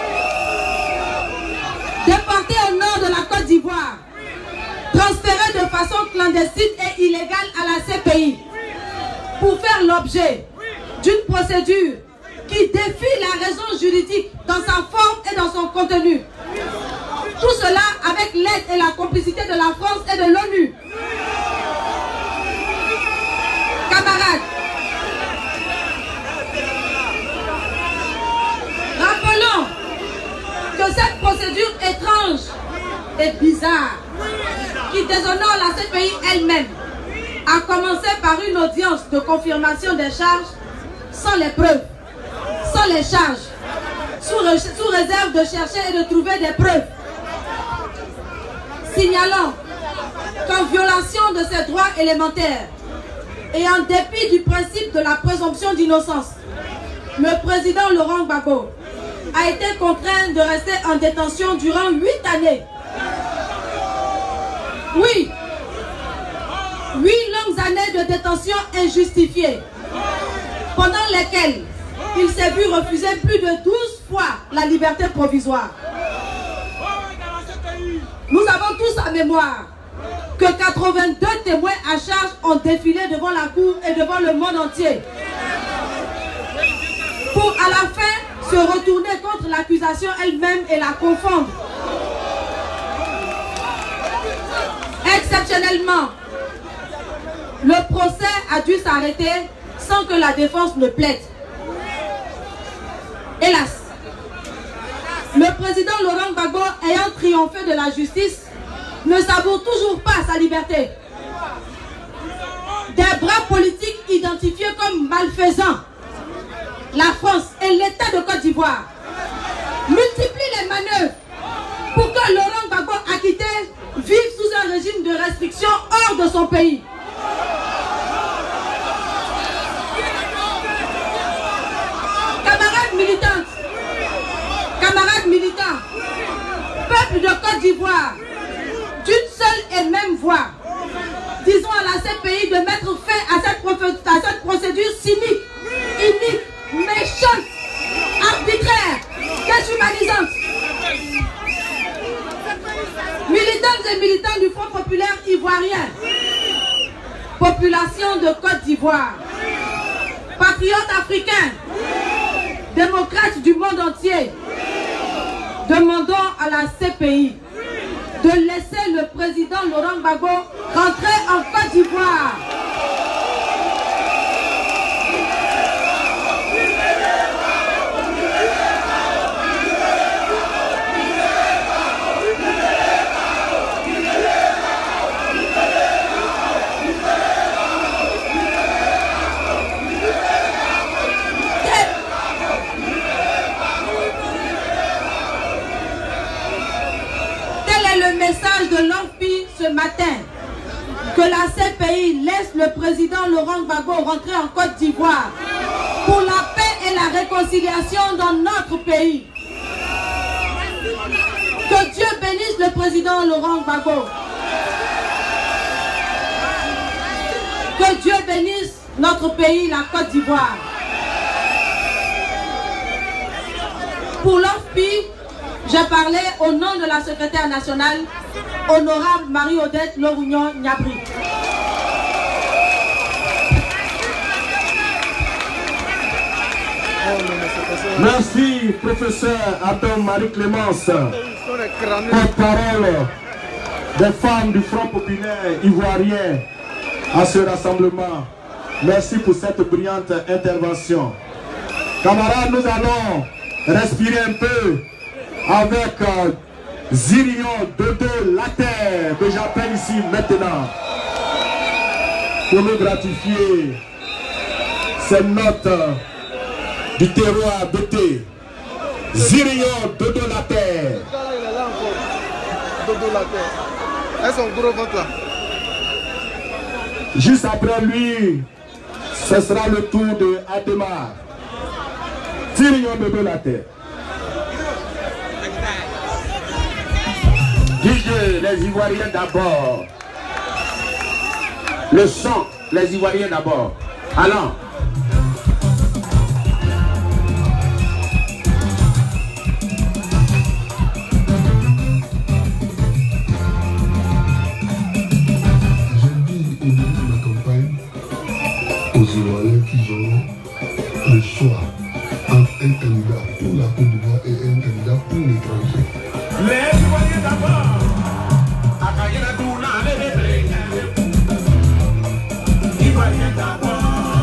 déporté au nord de la Côte d'Ivoire, transféré de façon clandestine et illégale à la CPI pour faire l'objet d'une procédure qui défie la raison juridique dans sa forme et dans son contenu. Tout cela avec l'aide et la complicité de la France et de l'ONU. Camarades, rappelons que cette procédure étrange et bizarre qui déshonore la CPI elle-même a commencé par une audience de confirmation des charges sans les preuves, sans les charges, sous réserve de chercher et de trouver des preuves. Signalant qu'en violation de ses droits élémentaires et en dépit du principe de la présomption d'innocence, le président Laurent Gbagbo a été contraint de rester en détention durant 8 années. Oui, 8 longues années de détention injustifiée, pendant lesquelles il s'est vu refuser plus de 12 fois la liberté provisoire. Nous avons tous en mémoire que 82 témoins à charge ont défilé devant la cour et devant le monde entier pour à la fin se retourner contre l'accusation elle-même et la confondre. Exceptionnellement, le procès a dû s'arrêter sans que la défense ne plaide. Hélas, le président Laurent Gbagbo, ayant triomphé de la justice, ne savoure toujours pas sa liberté. Des bras politiques identifiés comme malfaisants, la France et l'État de Côte d'Ivoire multiplient les manœuvres pour que Laurent Gbagbo acquitté vive sous un régime de restriction hors de son pays. Camarades militants, peuple de Côte d'Ivoire, d'une seule et même voix, disons à la CPI de mettre fin à cette procédure cynique, inique, méchante, arbitraire, déshumanisante. Militantes et militants du Front populaire ivoirien, population de Côte d'Ivoire, patriotes africains, démocrates du monde entier, demandons à la CPI de laisser le président Laurent Gbagbo rentrer en Côte d'Ivoire. Message de l'OFPI ce matin, que la CPI laisse le président Laurent Gbagbo rentrer en Côte d'Ivoire pour la paix et la réconciliation dans notre pays. Que Dieu bénisse le président Laurent Gbagbo. Que Dieu bénisse notre pays, la Côte d'Ivoire. Pour l'OFPI, j'ai parlé au nom de la secrétaire nationale, honorable Marie-Odette Lorougnon Nyabri. Merci, professeur Adam Marie-Clémence, porte-parole des femmes du Front populaire ivoirien à ce rassemblement. Merci pour cette brillante intervention. Camarades, nous allons respirer un peu avec Zirion Dodo Later, que j'appelle ici maintenant, pour nous gratifier ces notes du terroir doté Zirion Dodo la terre. Dodo la terre. Elles sont gros ventre là. Juste après lui, ce sera le tour de Ademar. Zirion Dodo la terre. DJ, les Ivoiriens d'abord. Le chant, les Ivoiriens d'abord. Allons. Aux Ivoiriens qui auront le choix entre un candidat pour la Côte d'Ivoire et un candidat pour l'étranger. Les Ivoiriens d'abord. Ivoiriens d'abord.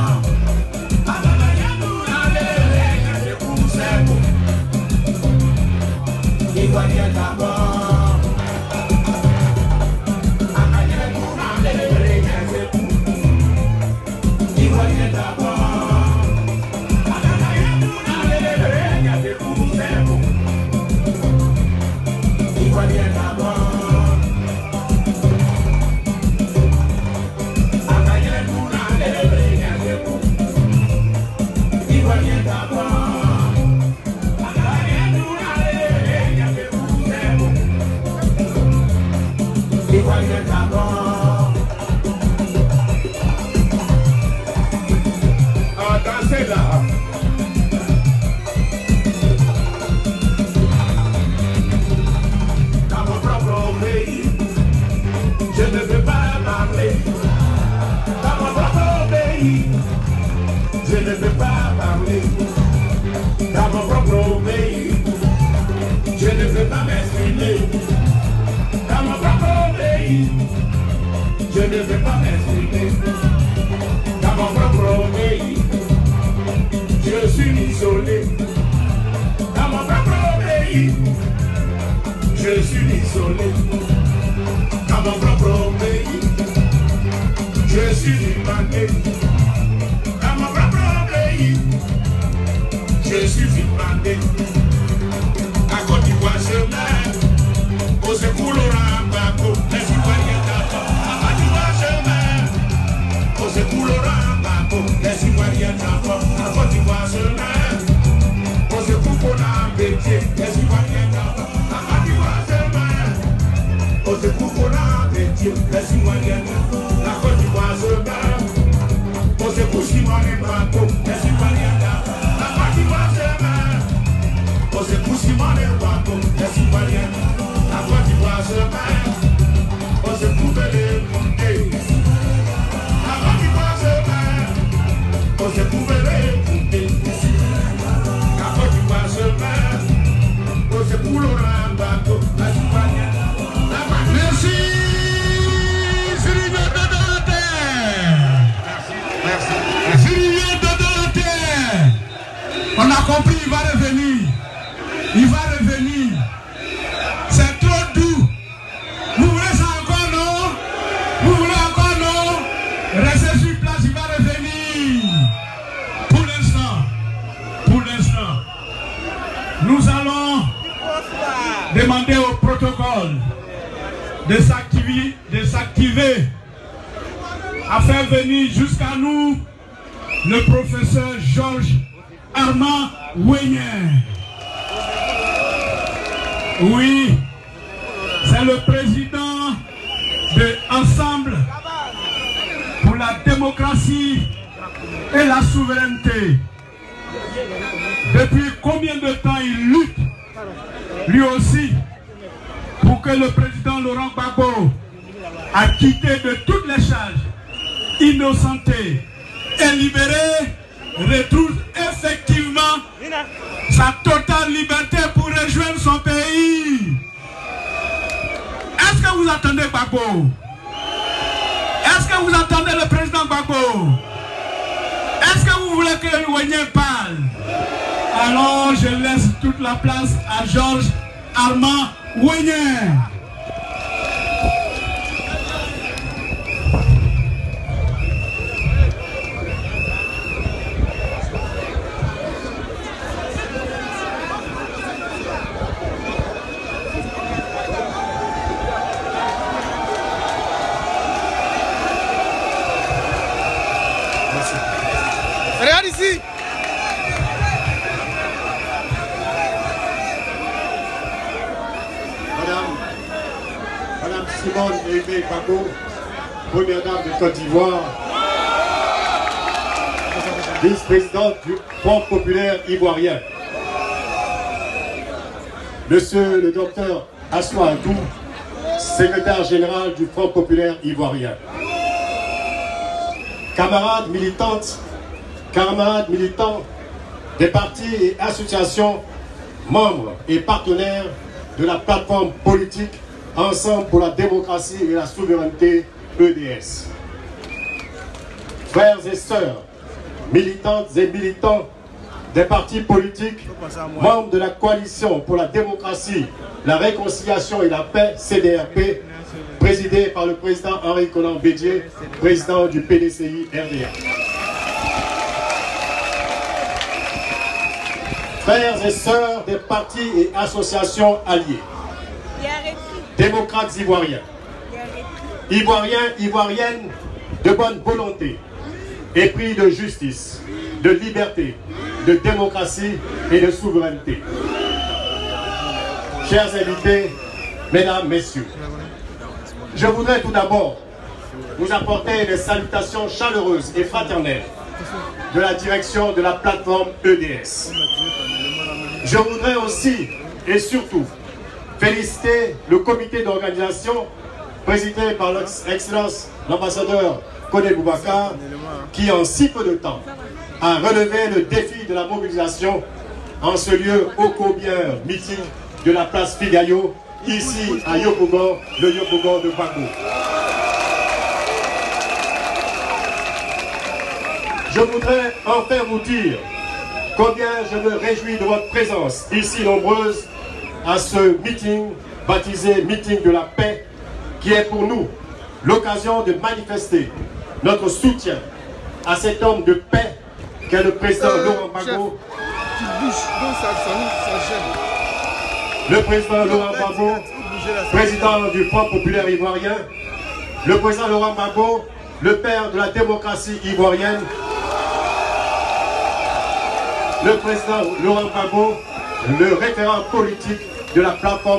Ivoiriens d'abord. Je ne peux pas parler dans mon propre pays. Je ne peux pas m'exprimer dans mon propre pays. Je ne peux pas m'exprimer dans mon propre pays. Je suis isolé dans mon propre pays. Je suis isolé dans mon propre pays. Je suis demandé. Je suis demandé à Côte d'Ivoire chemin au secours Laurent Gbagbo, les Ivoiriens d'abord. À Côte d'Ivoire chemin au secours Laurent Gbagbo, les Ivoiriens d'abord. À Côte d'Ivoire chemin au secours Bonan Bédié, les Ivoiriens d'abord. À Côte d'Ivoire chemin au secours Bonan Bédié, les Ivoiriens d'abord. À Côte d'Ivoire chemin au secours Simone Gbagbo, les Ivoiriens d'abord. C'est pour Simone Gbagbo, les Ivoiriens. La Côte d'Ivoire se met, on se trouve les monter. La Côte d'Ivoire se met, on se trouve les monter. La Côte d'Ivoire se met, on se trouve Laurent Gbagbo, les Ivoiriens. Merci, Zirion Dodo la terre. Merci. Zirion Dodo la terre. On a compris, il va revenir. Il va revenir. C'est trop doux. Vous voulez ça encore, non? Vous voulez encore, non? Restez sur place, il va revenir. Pour l'instant, nous allons demander au protocole de s'activer à faire venir jusqu'à nous le professeur Georges Armand Weigner. Oui, c'est le président de Ensemble pour la démocratie et la souveraineté. Depuis combien de temps il lutte, lui aussi, pour que le président Laurent Gbagbo, acquitté de toutes les charges, innocenté et libéré, retrouve effectivement sa totale liberté pour rejoindre son pays. Est-ce que vous attendez Gbagbo? Est-ce que vous attendez le président Gbagbo? Est-ce que vous voulez que Weigner parle? Alors je laisse toute la place à Georges Armand Weigner. Merci. Regarde ici. Madame Simone Aimé Gbagbo, première dame de Côte d'Ivoire, vice-présidente du Front populaire ivoirien. Monsieur le docteur Assoua Adou, secrétaire général du Front populaire ivoirien. Camarades militantes, camarades militants des partis et associations, membres et partenaires de la plateforme politique Ensemble pour la démocratie et la souveraineté EDS. Frères et sœurs, militantes et militants des partis politiques, membres de la coalition pour la démocratie, la réconciliation et la paix, CDRP, présidée par le président Henri Konan Bédié, président du PDCI RDA. Frères et sœurs des partis et associations alliés, démocrates ivoiriens, ivoiriennes de bonne volonté, épris de justice, de liberté, de démocratie et de souveraineté. Chers invités, mesdames, messieurs, je voudrais tout d'abord vous apporter des salutations chaleureuses et fraternelles de la direction de la plateforme EDS. Je voudrais aussi et surtout féliciter le comité d'organisation présidé par l'excellence l'ambassadeur Kodé Boubacar qui en si peu de temps a relevé le défi de la mobilisation en ce lieu ô combien mythique de la place Figayo, ici à Yopougon, le Yopougon de Gbagbo. Je voudrais enfin vous dire combien je me réjouis de votre présence ici nombreuse à ce meeting baptisé Meeting de la paix qui est pour nous l'occasion de manifester notre soutien à cet homme de paix qu'est le président Laurent Gbagbo. Le président Laurent Gbagbo, président du Front populaire ivoirien, le président Laurent Gbagbo, le père de la démocratie ivoirienne, le président Laurent Gbagbo, le référent politique de la plateforme.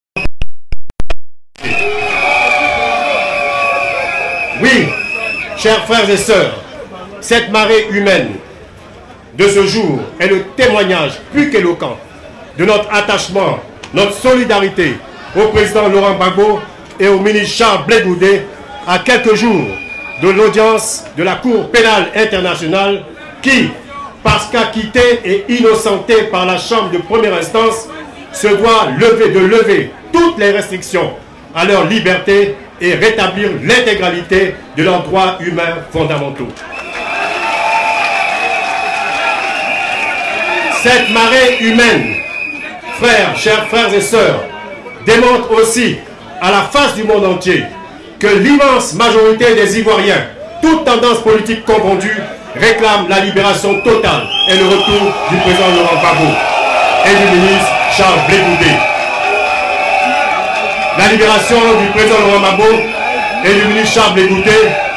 Oui, chers frères et sœurs, cette marée humaine de ce jour est le témoignage plus qu'éloquent de notre attachement, notre solidarité au président Laurent Gbagbo et au ministre Charles Blé Goudé à quelques jours de l'audience de la Cour pénale internationale qui, parce qu'acquitté et innocenté par la Chambre de première instance, se doit lever toutes les restrictions à leur liberté et rétablir l'intégralité de leurs droits humains fondamentaux. Cette marée humaine, chers frères et sœurs, démontre aussi à la face du monde entier que l'immense majorité des Ivoiriens, toutes tendances politiques confondues, réclament la libération totale et le retour du président Laurent Gbagbo et du ministre Charles Blé Goudé. La libération du président Laurent Gbagbo et du ministre Charles Blé Goudé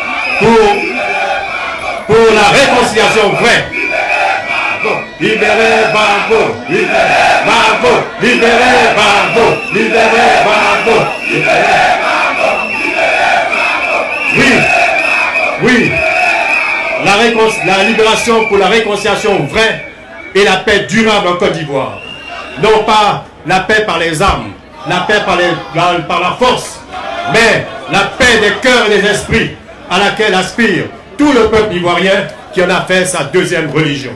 pour la réconciliation vraie. Libérez Gbagbo, libérez Gbagbo, libérez Gbagbo, libérez Gbagbo, libérez Gbagbo. Oui. La libération pour la réconciliation vraie et la paix durable en Côte d'Ivoire. Non pas la paix par les armes, la paix par la force, mais la paix des cœurs et des esprits à laquelle aspire tout le peuple ivoirien qui en a fait sa deuxième religion.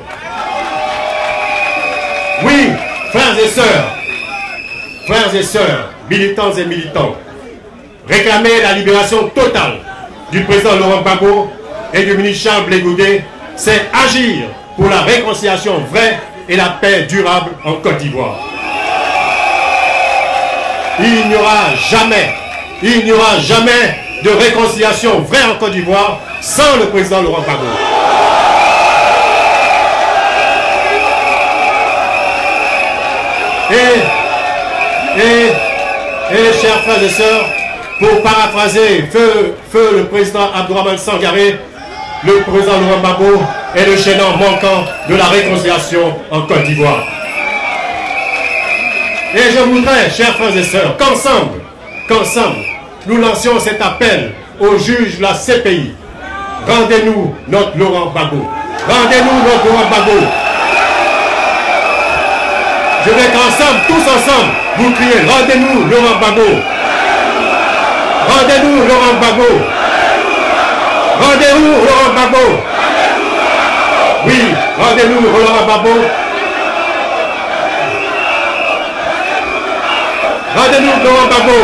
Oui, frères et sœurs, militants et militants, réclamer la libération totale du président Laurent Gbagbo et du ministre Charles Blé Goudé, c'est agir pour la réconciliation vraie et la paix durable en Côte d'Ivoire. Il n'y aura jamais de réconciliation vraie en Côte d'Ivoire sans le président Laurent Gbagbo. Et chers frères et sœurs, pour paraphraser feu le président Abdourahmane Sangaré, le président Laurent Gbagbo est le chaînon manquant de la réconciliation en Côte d'Ivoire. Et je voudrais, chers frères et sœurs, qu'ensemble, nous lancions cet appel aux juges de la CPI. Rendez-nous notre Laurent Gbagbo. Rendez-nous notre Laurent Gbagbo. Je veux qu'ensemble, tous ensemble, vous criez, rendez-nous Laurent Gbagbo. Rendez-nous Laurent Gbagbo. Rendez-nous Laurent Gbagbo. Oui, rendez-nous Laurent Gbagbo. Rendez-nous Laurent Gbagbo.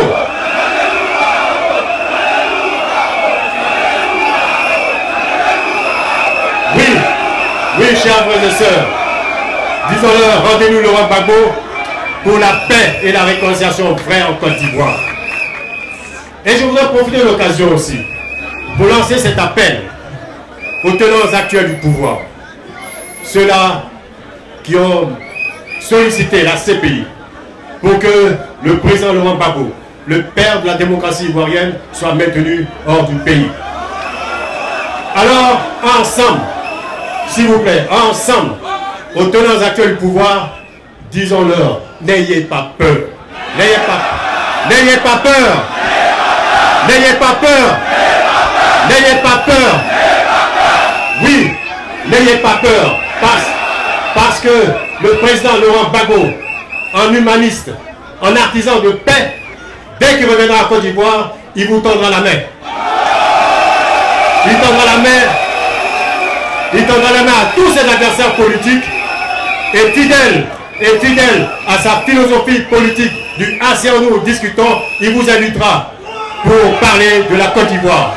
Oui, chers frères et sœurs, disons-leur, rendez-nous Laurent Gbagbo pour la paix et la réconciliation vraie en Côte d'Ivoire. Et je voudrais profiter de l'occasion aussi pour lancer cet appel aux tenants actuels du pouvoir, ceux-là qui ont sollicité la CPI pour que le président Laurent Gbagbo, le père de la démocratie ivoirienne, soit maintenu hors du pays. Alors, ensemble, s'il vous plaît, ensemble, aux tenants actuels du pouvoir, disons-leur, n'ayez pas peur. N'ayez pas peur. N'ayez pas peur. N'ayez pas peur. Oui, n'ayez pas peur. Parce que le président Laurent Gbagbo, en humaniste, en artisan de paix, dès qu'il reviendra à Côte d'Ivoire, il vous tendra la main. Il tendra la main. Il tendra la main à tous ses adversaires politiques et fidèle à sa philosophie politique du « asseyons-nous, discutons », il vous invitera pour parler de la Côte d'Ivoire.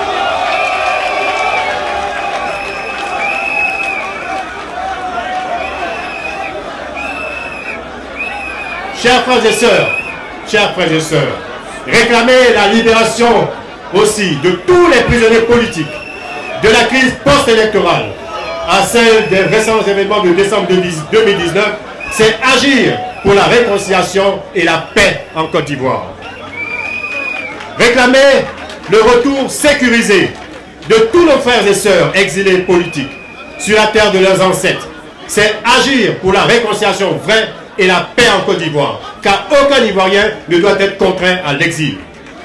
Chers frères et sœurs, réclamer la libération aussi de tous les prisonniers politiques, de la crise post-électorale à celle des récents événements de décembre 2019, c'est agir pour la réconciliation et la paix en Côte d'Ivoire. Réclamer le retour sécurisé de tous nos frères et sœurs exilés politiques sur la terre de leurs ancêtres, c'est agir pour la réconciliation vraie et la paix en Côte d'Ivoire, car aucun Ivoirien ne doit être contraint à l'exil.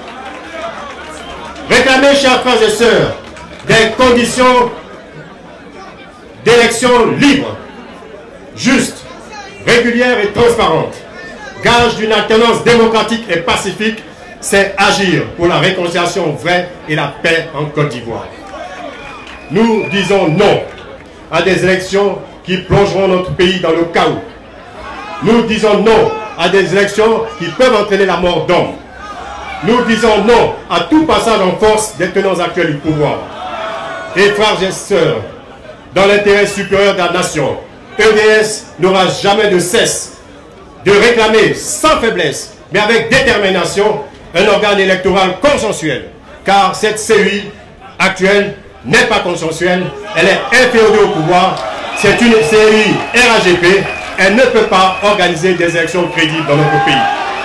Réclamer, chers frères et sœurs, des conditions d'élection libres, justes, régulières et transparentes, gage d'une alternance démocratique et pacifique, c'est agir pour la réconciliation vraie et la paix en Côte d'Ivoire. Nous disons non à des élections qui plongeront notre pays dans le chaos. Nous disons non à des élections qui peuvent entraîner la mort d'hommes. Nous disons non à tout passage en force des tenants actuels du pouvoir. Et frères et sœurs, dans l'intérêt supérieur de la nation, EDS n'aura jamais de cesse de réclamer sans faiblesse, mais avec détermination, un organe électoral consensuel. Car cette CEI actuelle n'est pas consensuelle, elle est inférieure au pouvoir, c'est une CEI RAGP, elle ne peut pas organiser des élections crédibles dans notre pays.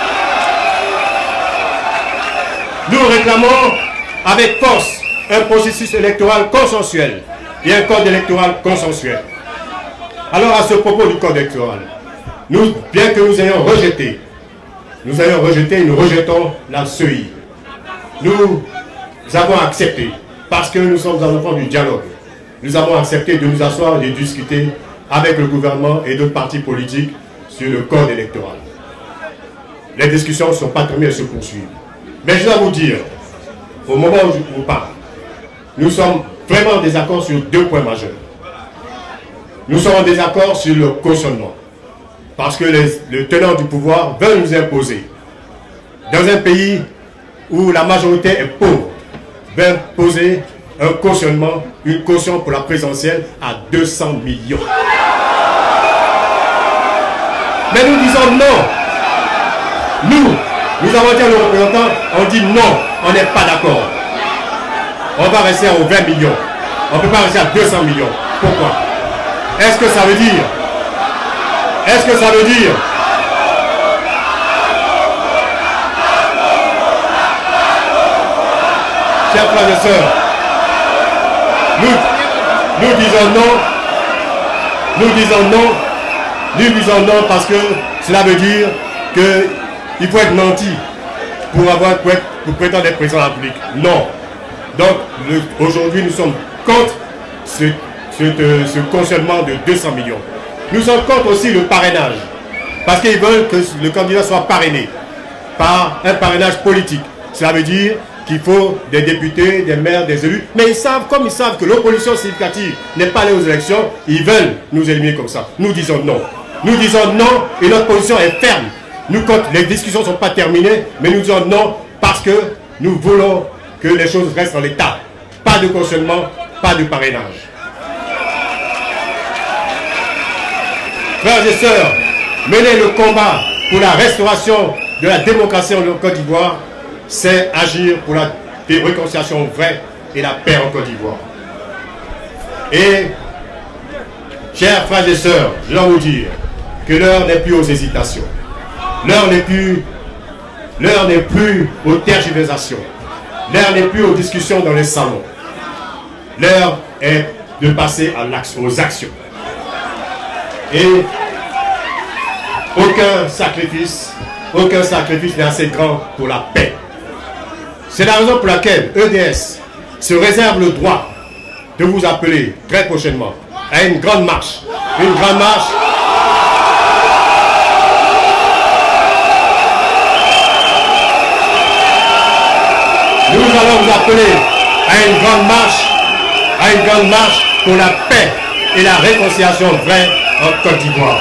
Nous réclamons avec force un processus électoral consensuel et un code électoral consensuel. Alors à ce propos du code électoral, bien que nous ayons rejeté, nous rejetons la CEI. Nous avons accepté, parce que nous sommes en enfants du dialogue, nous avons accepté de nous asseoir et de discuter avec le gouvernement et d'autres partis politiques sur le code électoral. Les discussions ne sont pas terminées, elles se poursuivent. Mais je dois vous dire, au moment où je vous parle, nous sommes vraiment en désaccord sur deux points majeurs. Nous sommes en désaccord sur le cautionnement. Parce que les tenants du pouvoir veulent nous imposer, dans un pays où la majorité est pauvre, veulent poser un cautionnement, une caution pour la présidentielle à 200 millions. Mais nous disons non. Nous avons dit à nos représentants, on dit non, on n'est pas d'accord. On va rester aux 20 millions. On ne peut pas rester à 200 millions. Pourquoi? Est-ce que ça veut dire chers frères et sœurs, Nous disons non. Nous disons non. Nous disons non parce que cela veut dire qu'il faut être menti pour prétendre être président de la République. Non. Donc aujourd'hui nous sommes contre ce cautionnement de 200 millions. Nous sommes contre aussi le parrainage. Parce qu'ils veulent que le candidat soit parrainé par un parrainage politique. Cela veut dire qu'il faut des députés, des maires, des élus. Mais comme ils savent que l'opposition significative n'est pas allée aux élections, ils veulent nous éliminer comme ça. Nous disons non. Nous disons non et notre position est ferme. Nous, quand les discussions ne sont pas terminées, mais nous disons non parce que nous voulons que les choses restent en l'état. Pas de cautionnement, pas de parrainage. Frères et sœurs, mener le combat pour la restauration de la démocratie en Côte d'Ivoire, c'est agir pour la réconciliation vraie et la paix en Côte d'Ivoire. Et, chers frères et sœurs, je dois vous dire que l'heure n'est plus aux hésitations. L'heure n'est plus aux tergiversations. L'heure n'est plus aux discussions dans les salons. L'heure est de passer aux actions. Et aucun sacrifice n'est assez grand pour la paix. C'est la raison pour laquelle EDS se réserve le droit de vous appeler très prochainement à une grande marche. Une grande marche. Nous allons vous appeler à une grande marche pour la paix et la réconciliation vraie en Côte d'Ivoire.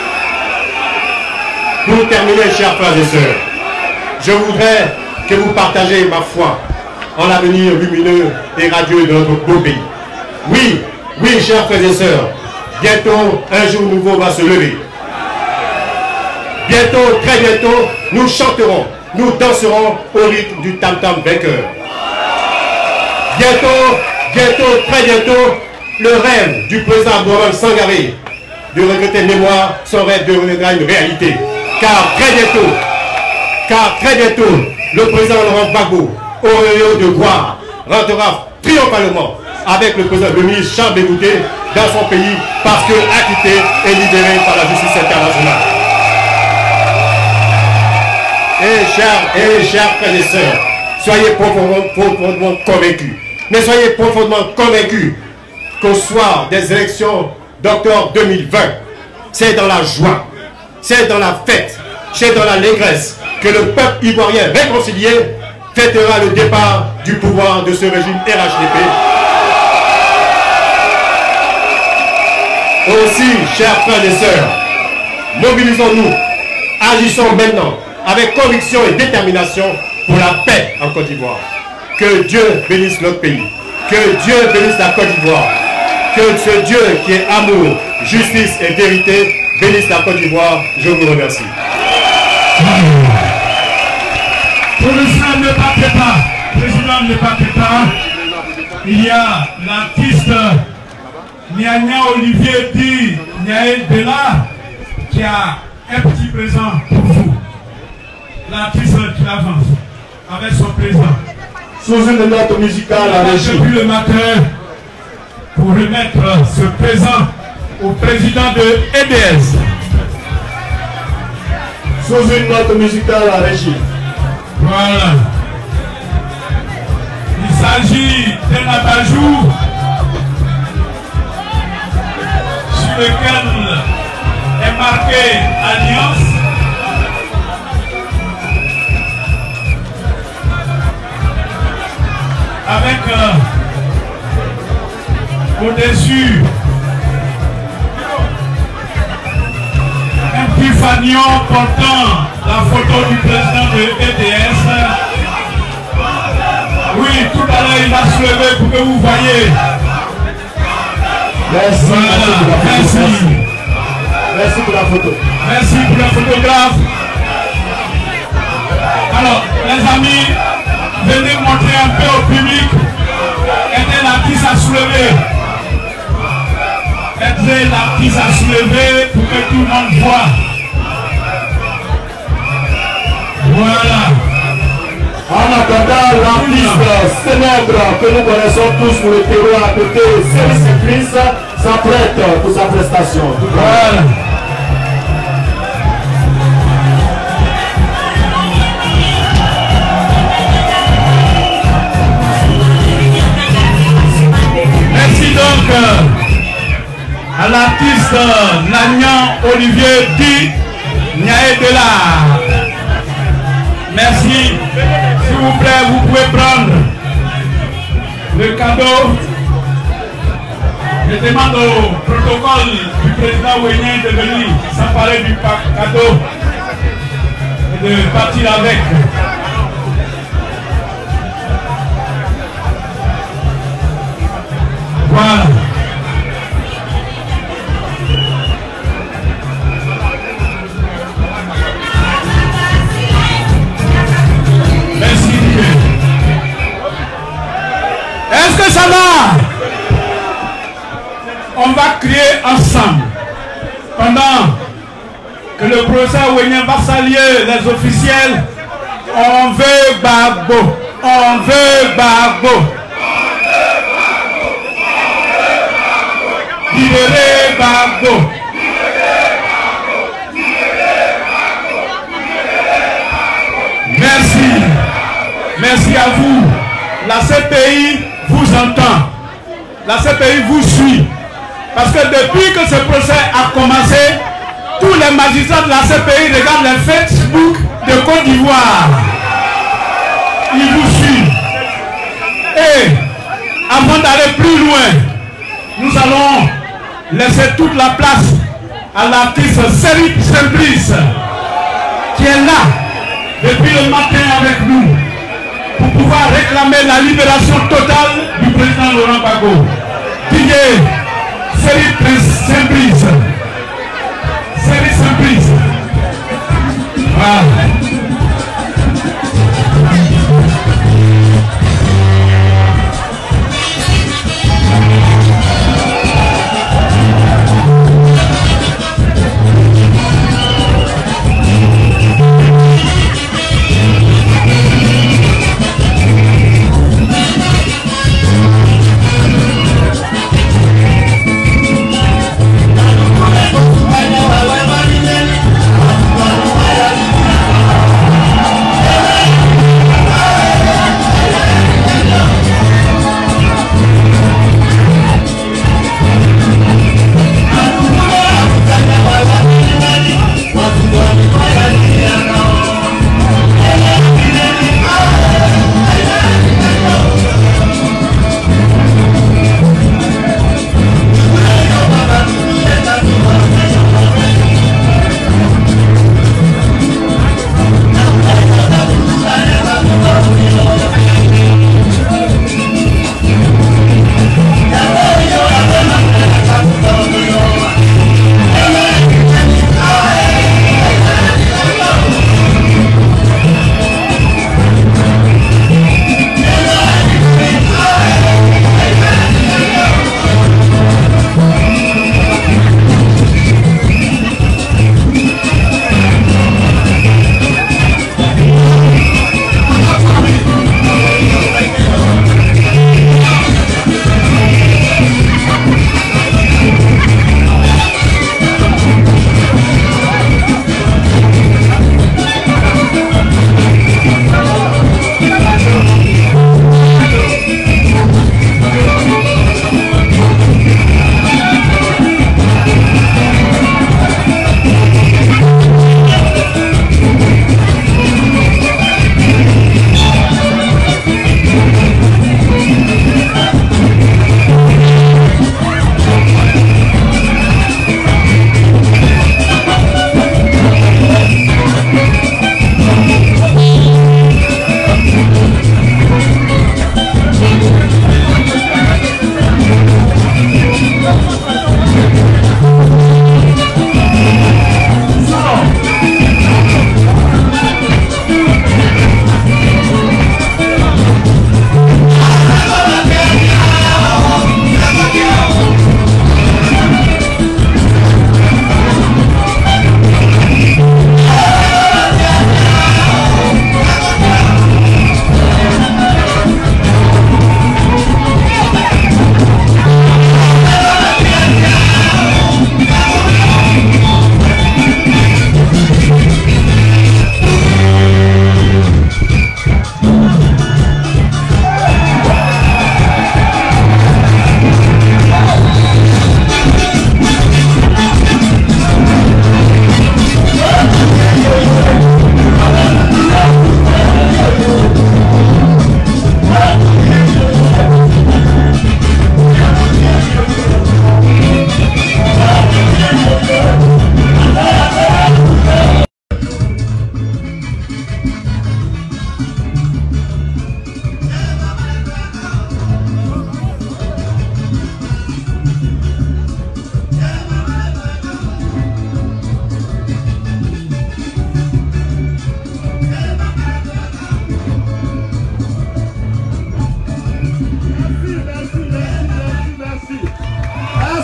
Pour terminer, chers frères et sœurs, je voudrais que vous partagez ma foi en l'avenir lumineux et radieux de notre beau pays. Oui, chers frères et sœurs, bientôt un jour nouveau va se lever. Bientôt, très bientôt, nous chanterons, nous danserons au rythme du tam-tam vainqueur. Bientôt, très bientôt, le rêve du président Abdourahmane Sangaré de regretter mémoire, son rêve deviendra une réalité. Car très bientôt, le président Laurent Gbagbo, auréole de gloire, rentrera triomphalement avec le ministre Charles Bégoudé dans son pays parce que acquitté et libéré par la justice internationale. Et chers frères et sœurs, soyez profondément convaincus. Mais soyez profondément convaincus qu'au soir des élections d'octobre 2020, c'est dans la joie, c'est dans la fête, c'est dans l'allégresse que le peuple ivoirien réconcilié fêtera le départ du pouvoir de ce régime RHDP. Aussi, chers frères et sœurs, mobilisons-nous, agissons maintenant avec conviction et détermination pour la paix en Côte d'Ivoire. Que Dieu bénisse notre pays, que Dieu bénisse la Côte d'Ivoire, que ce Dieu qui est amour, justice et vérité bénisse la Côte d'Ivoire. Je vous remercie. Président, ne partez pas. Président, ne partez pas. Il y a l'artiste Nyanya Olivier Di Nyael Bella qui a un petit présent pour vous. L'artiste qui avance avec son président. Sous une note musicale à la régie. Depuis le matin pour remettre ce présent au président de EDS. Sous une note musicale à la régie. Voilà. Il s'agit d'un abat-jour sur lequel est marqué Alliance. Avec au-dessus un petit fanion portant la photo du président de EDS. Oui, tout à l'heure il va se lever pour que vous voyez. Merci. Voilà, merci. Merci pour la photo. Merci pour le photographe. Alors, les amis, venez montrer un peu au public. Aidez l'artiste à se lever. Aidez l'artiste à se lever pour que tout le monde voit. Voilà. En attendant l'artiste célèbre que nous connaissons tous pour le terroir à côté, Céline Simplice, s'apprête pour sa prestation. Voilà. Merci donc à l'artiste Nagnan Olivier Di Niaedela. Merci. S'il vous plaît, vous pouvez prendre le cadeau. Je demande au protocole du président Ouénien de venir s'emparer du cadeau et de partir avec. Voilà. Merci. Est-ce que ça va? On va crier ensemble pendant que le professeur Ouénien va saluer les officiels. On veut Gbagbo. On veut Gbagbo. Libérez Gbagbo. Merci. Merci à vous. La CPI vous entend. La CPI vous suit. Parce que depuis que ce procès a commencé, tous les magistrats de la CPI regardent les Facebook de Côte d'Ivoire. Ils vous suivent. Et avant d'aller plus loin, nous allons laisser toute la place à l'artiste Céline Simplice, qui est là depuis le matin avec nous, pour pouvoir réclamer la libération totale du président Laurent Gbagbo. Céline Simplice. Céline Simplice. Voilà.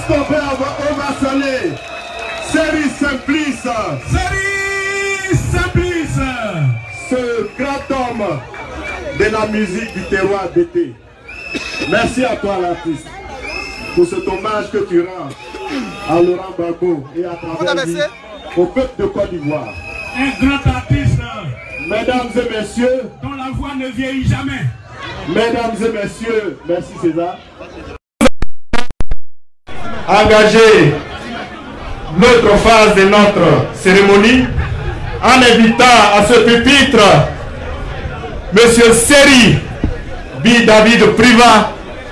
qu'on peut ovationner Seri Simplice. Seri Simplice. Ce grand homme de la musique du terroir d'été. Merci à toi l'artiste pour cet hommage que tu rends à Laurent Gbagbo et à travers lui au peuple de Côte d'Ivoire. Un grand artiste. Mesdames et messieurs, dont la voix ne vieillit jamais. Mesdames et messieurs, merci César. Engager l'autre phase de notre cérémonie en invitant à ce pupitre Monsieur Seri B. David Priva,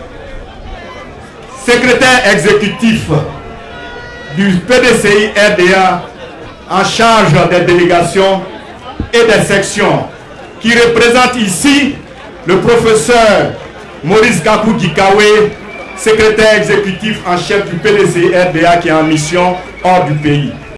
secrétaire exécutif du PDCI RDA en charge des délégations et des sections, qui représente ici le professeur Maurice Gakou Dikawe, secrétaire exécutif en chef du PDCI RDA qui est en mission hors du pays.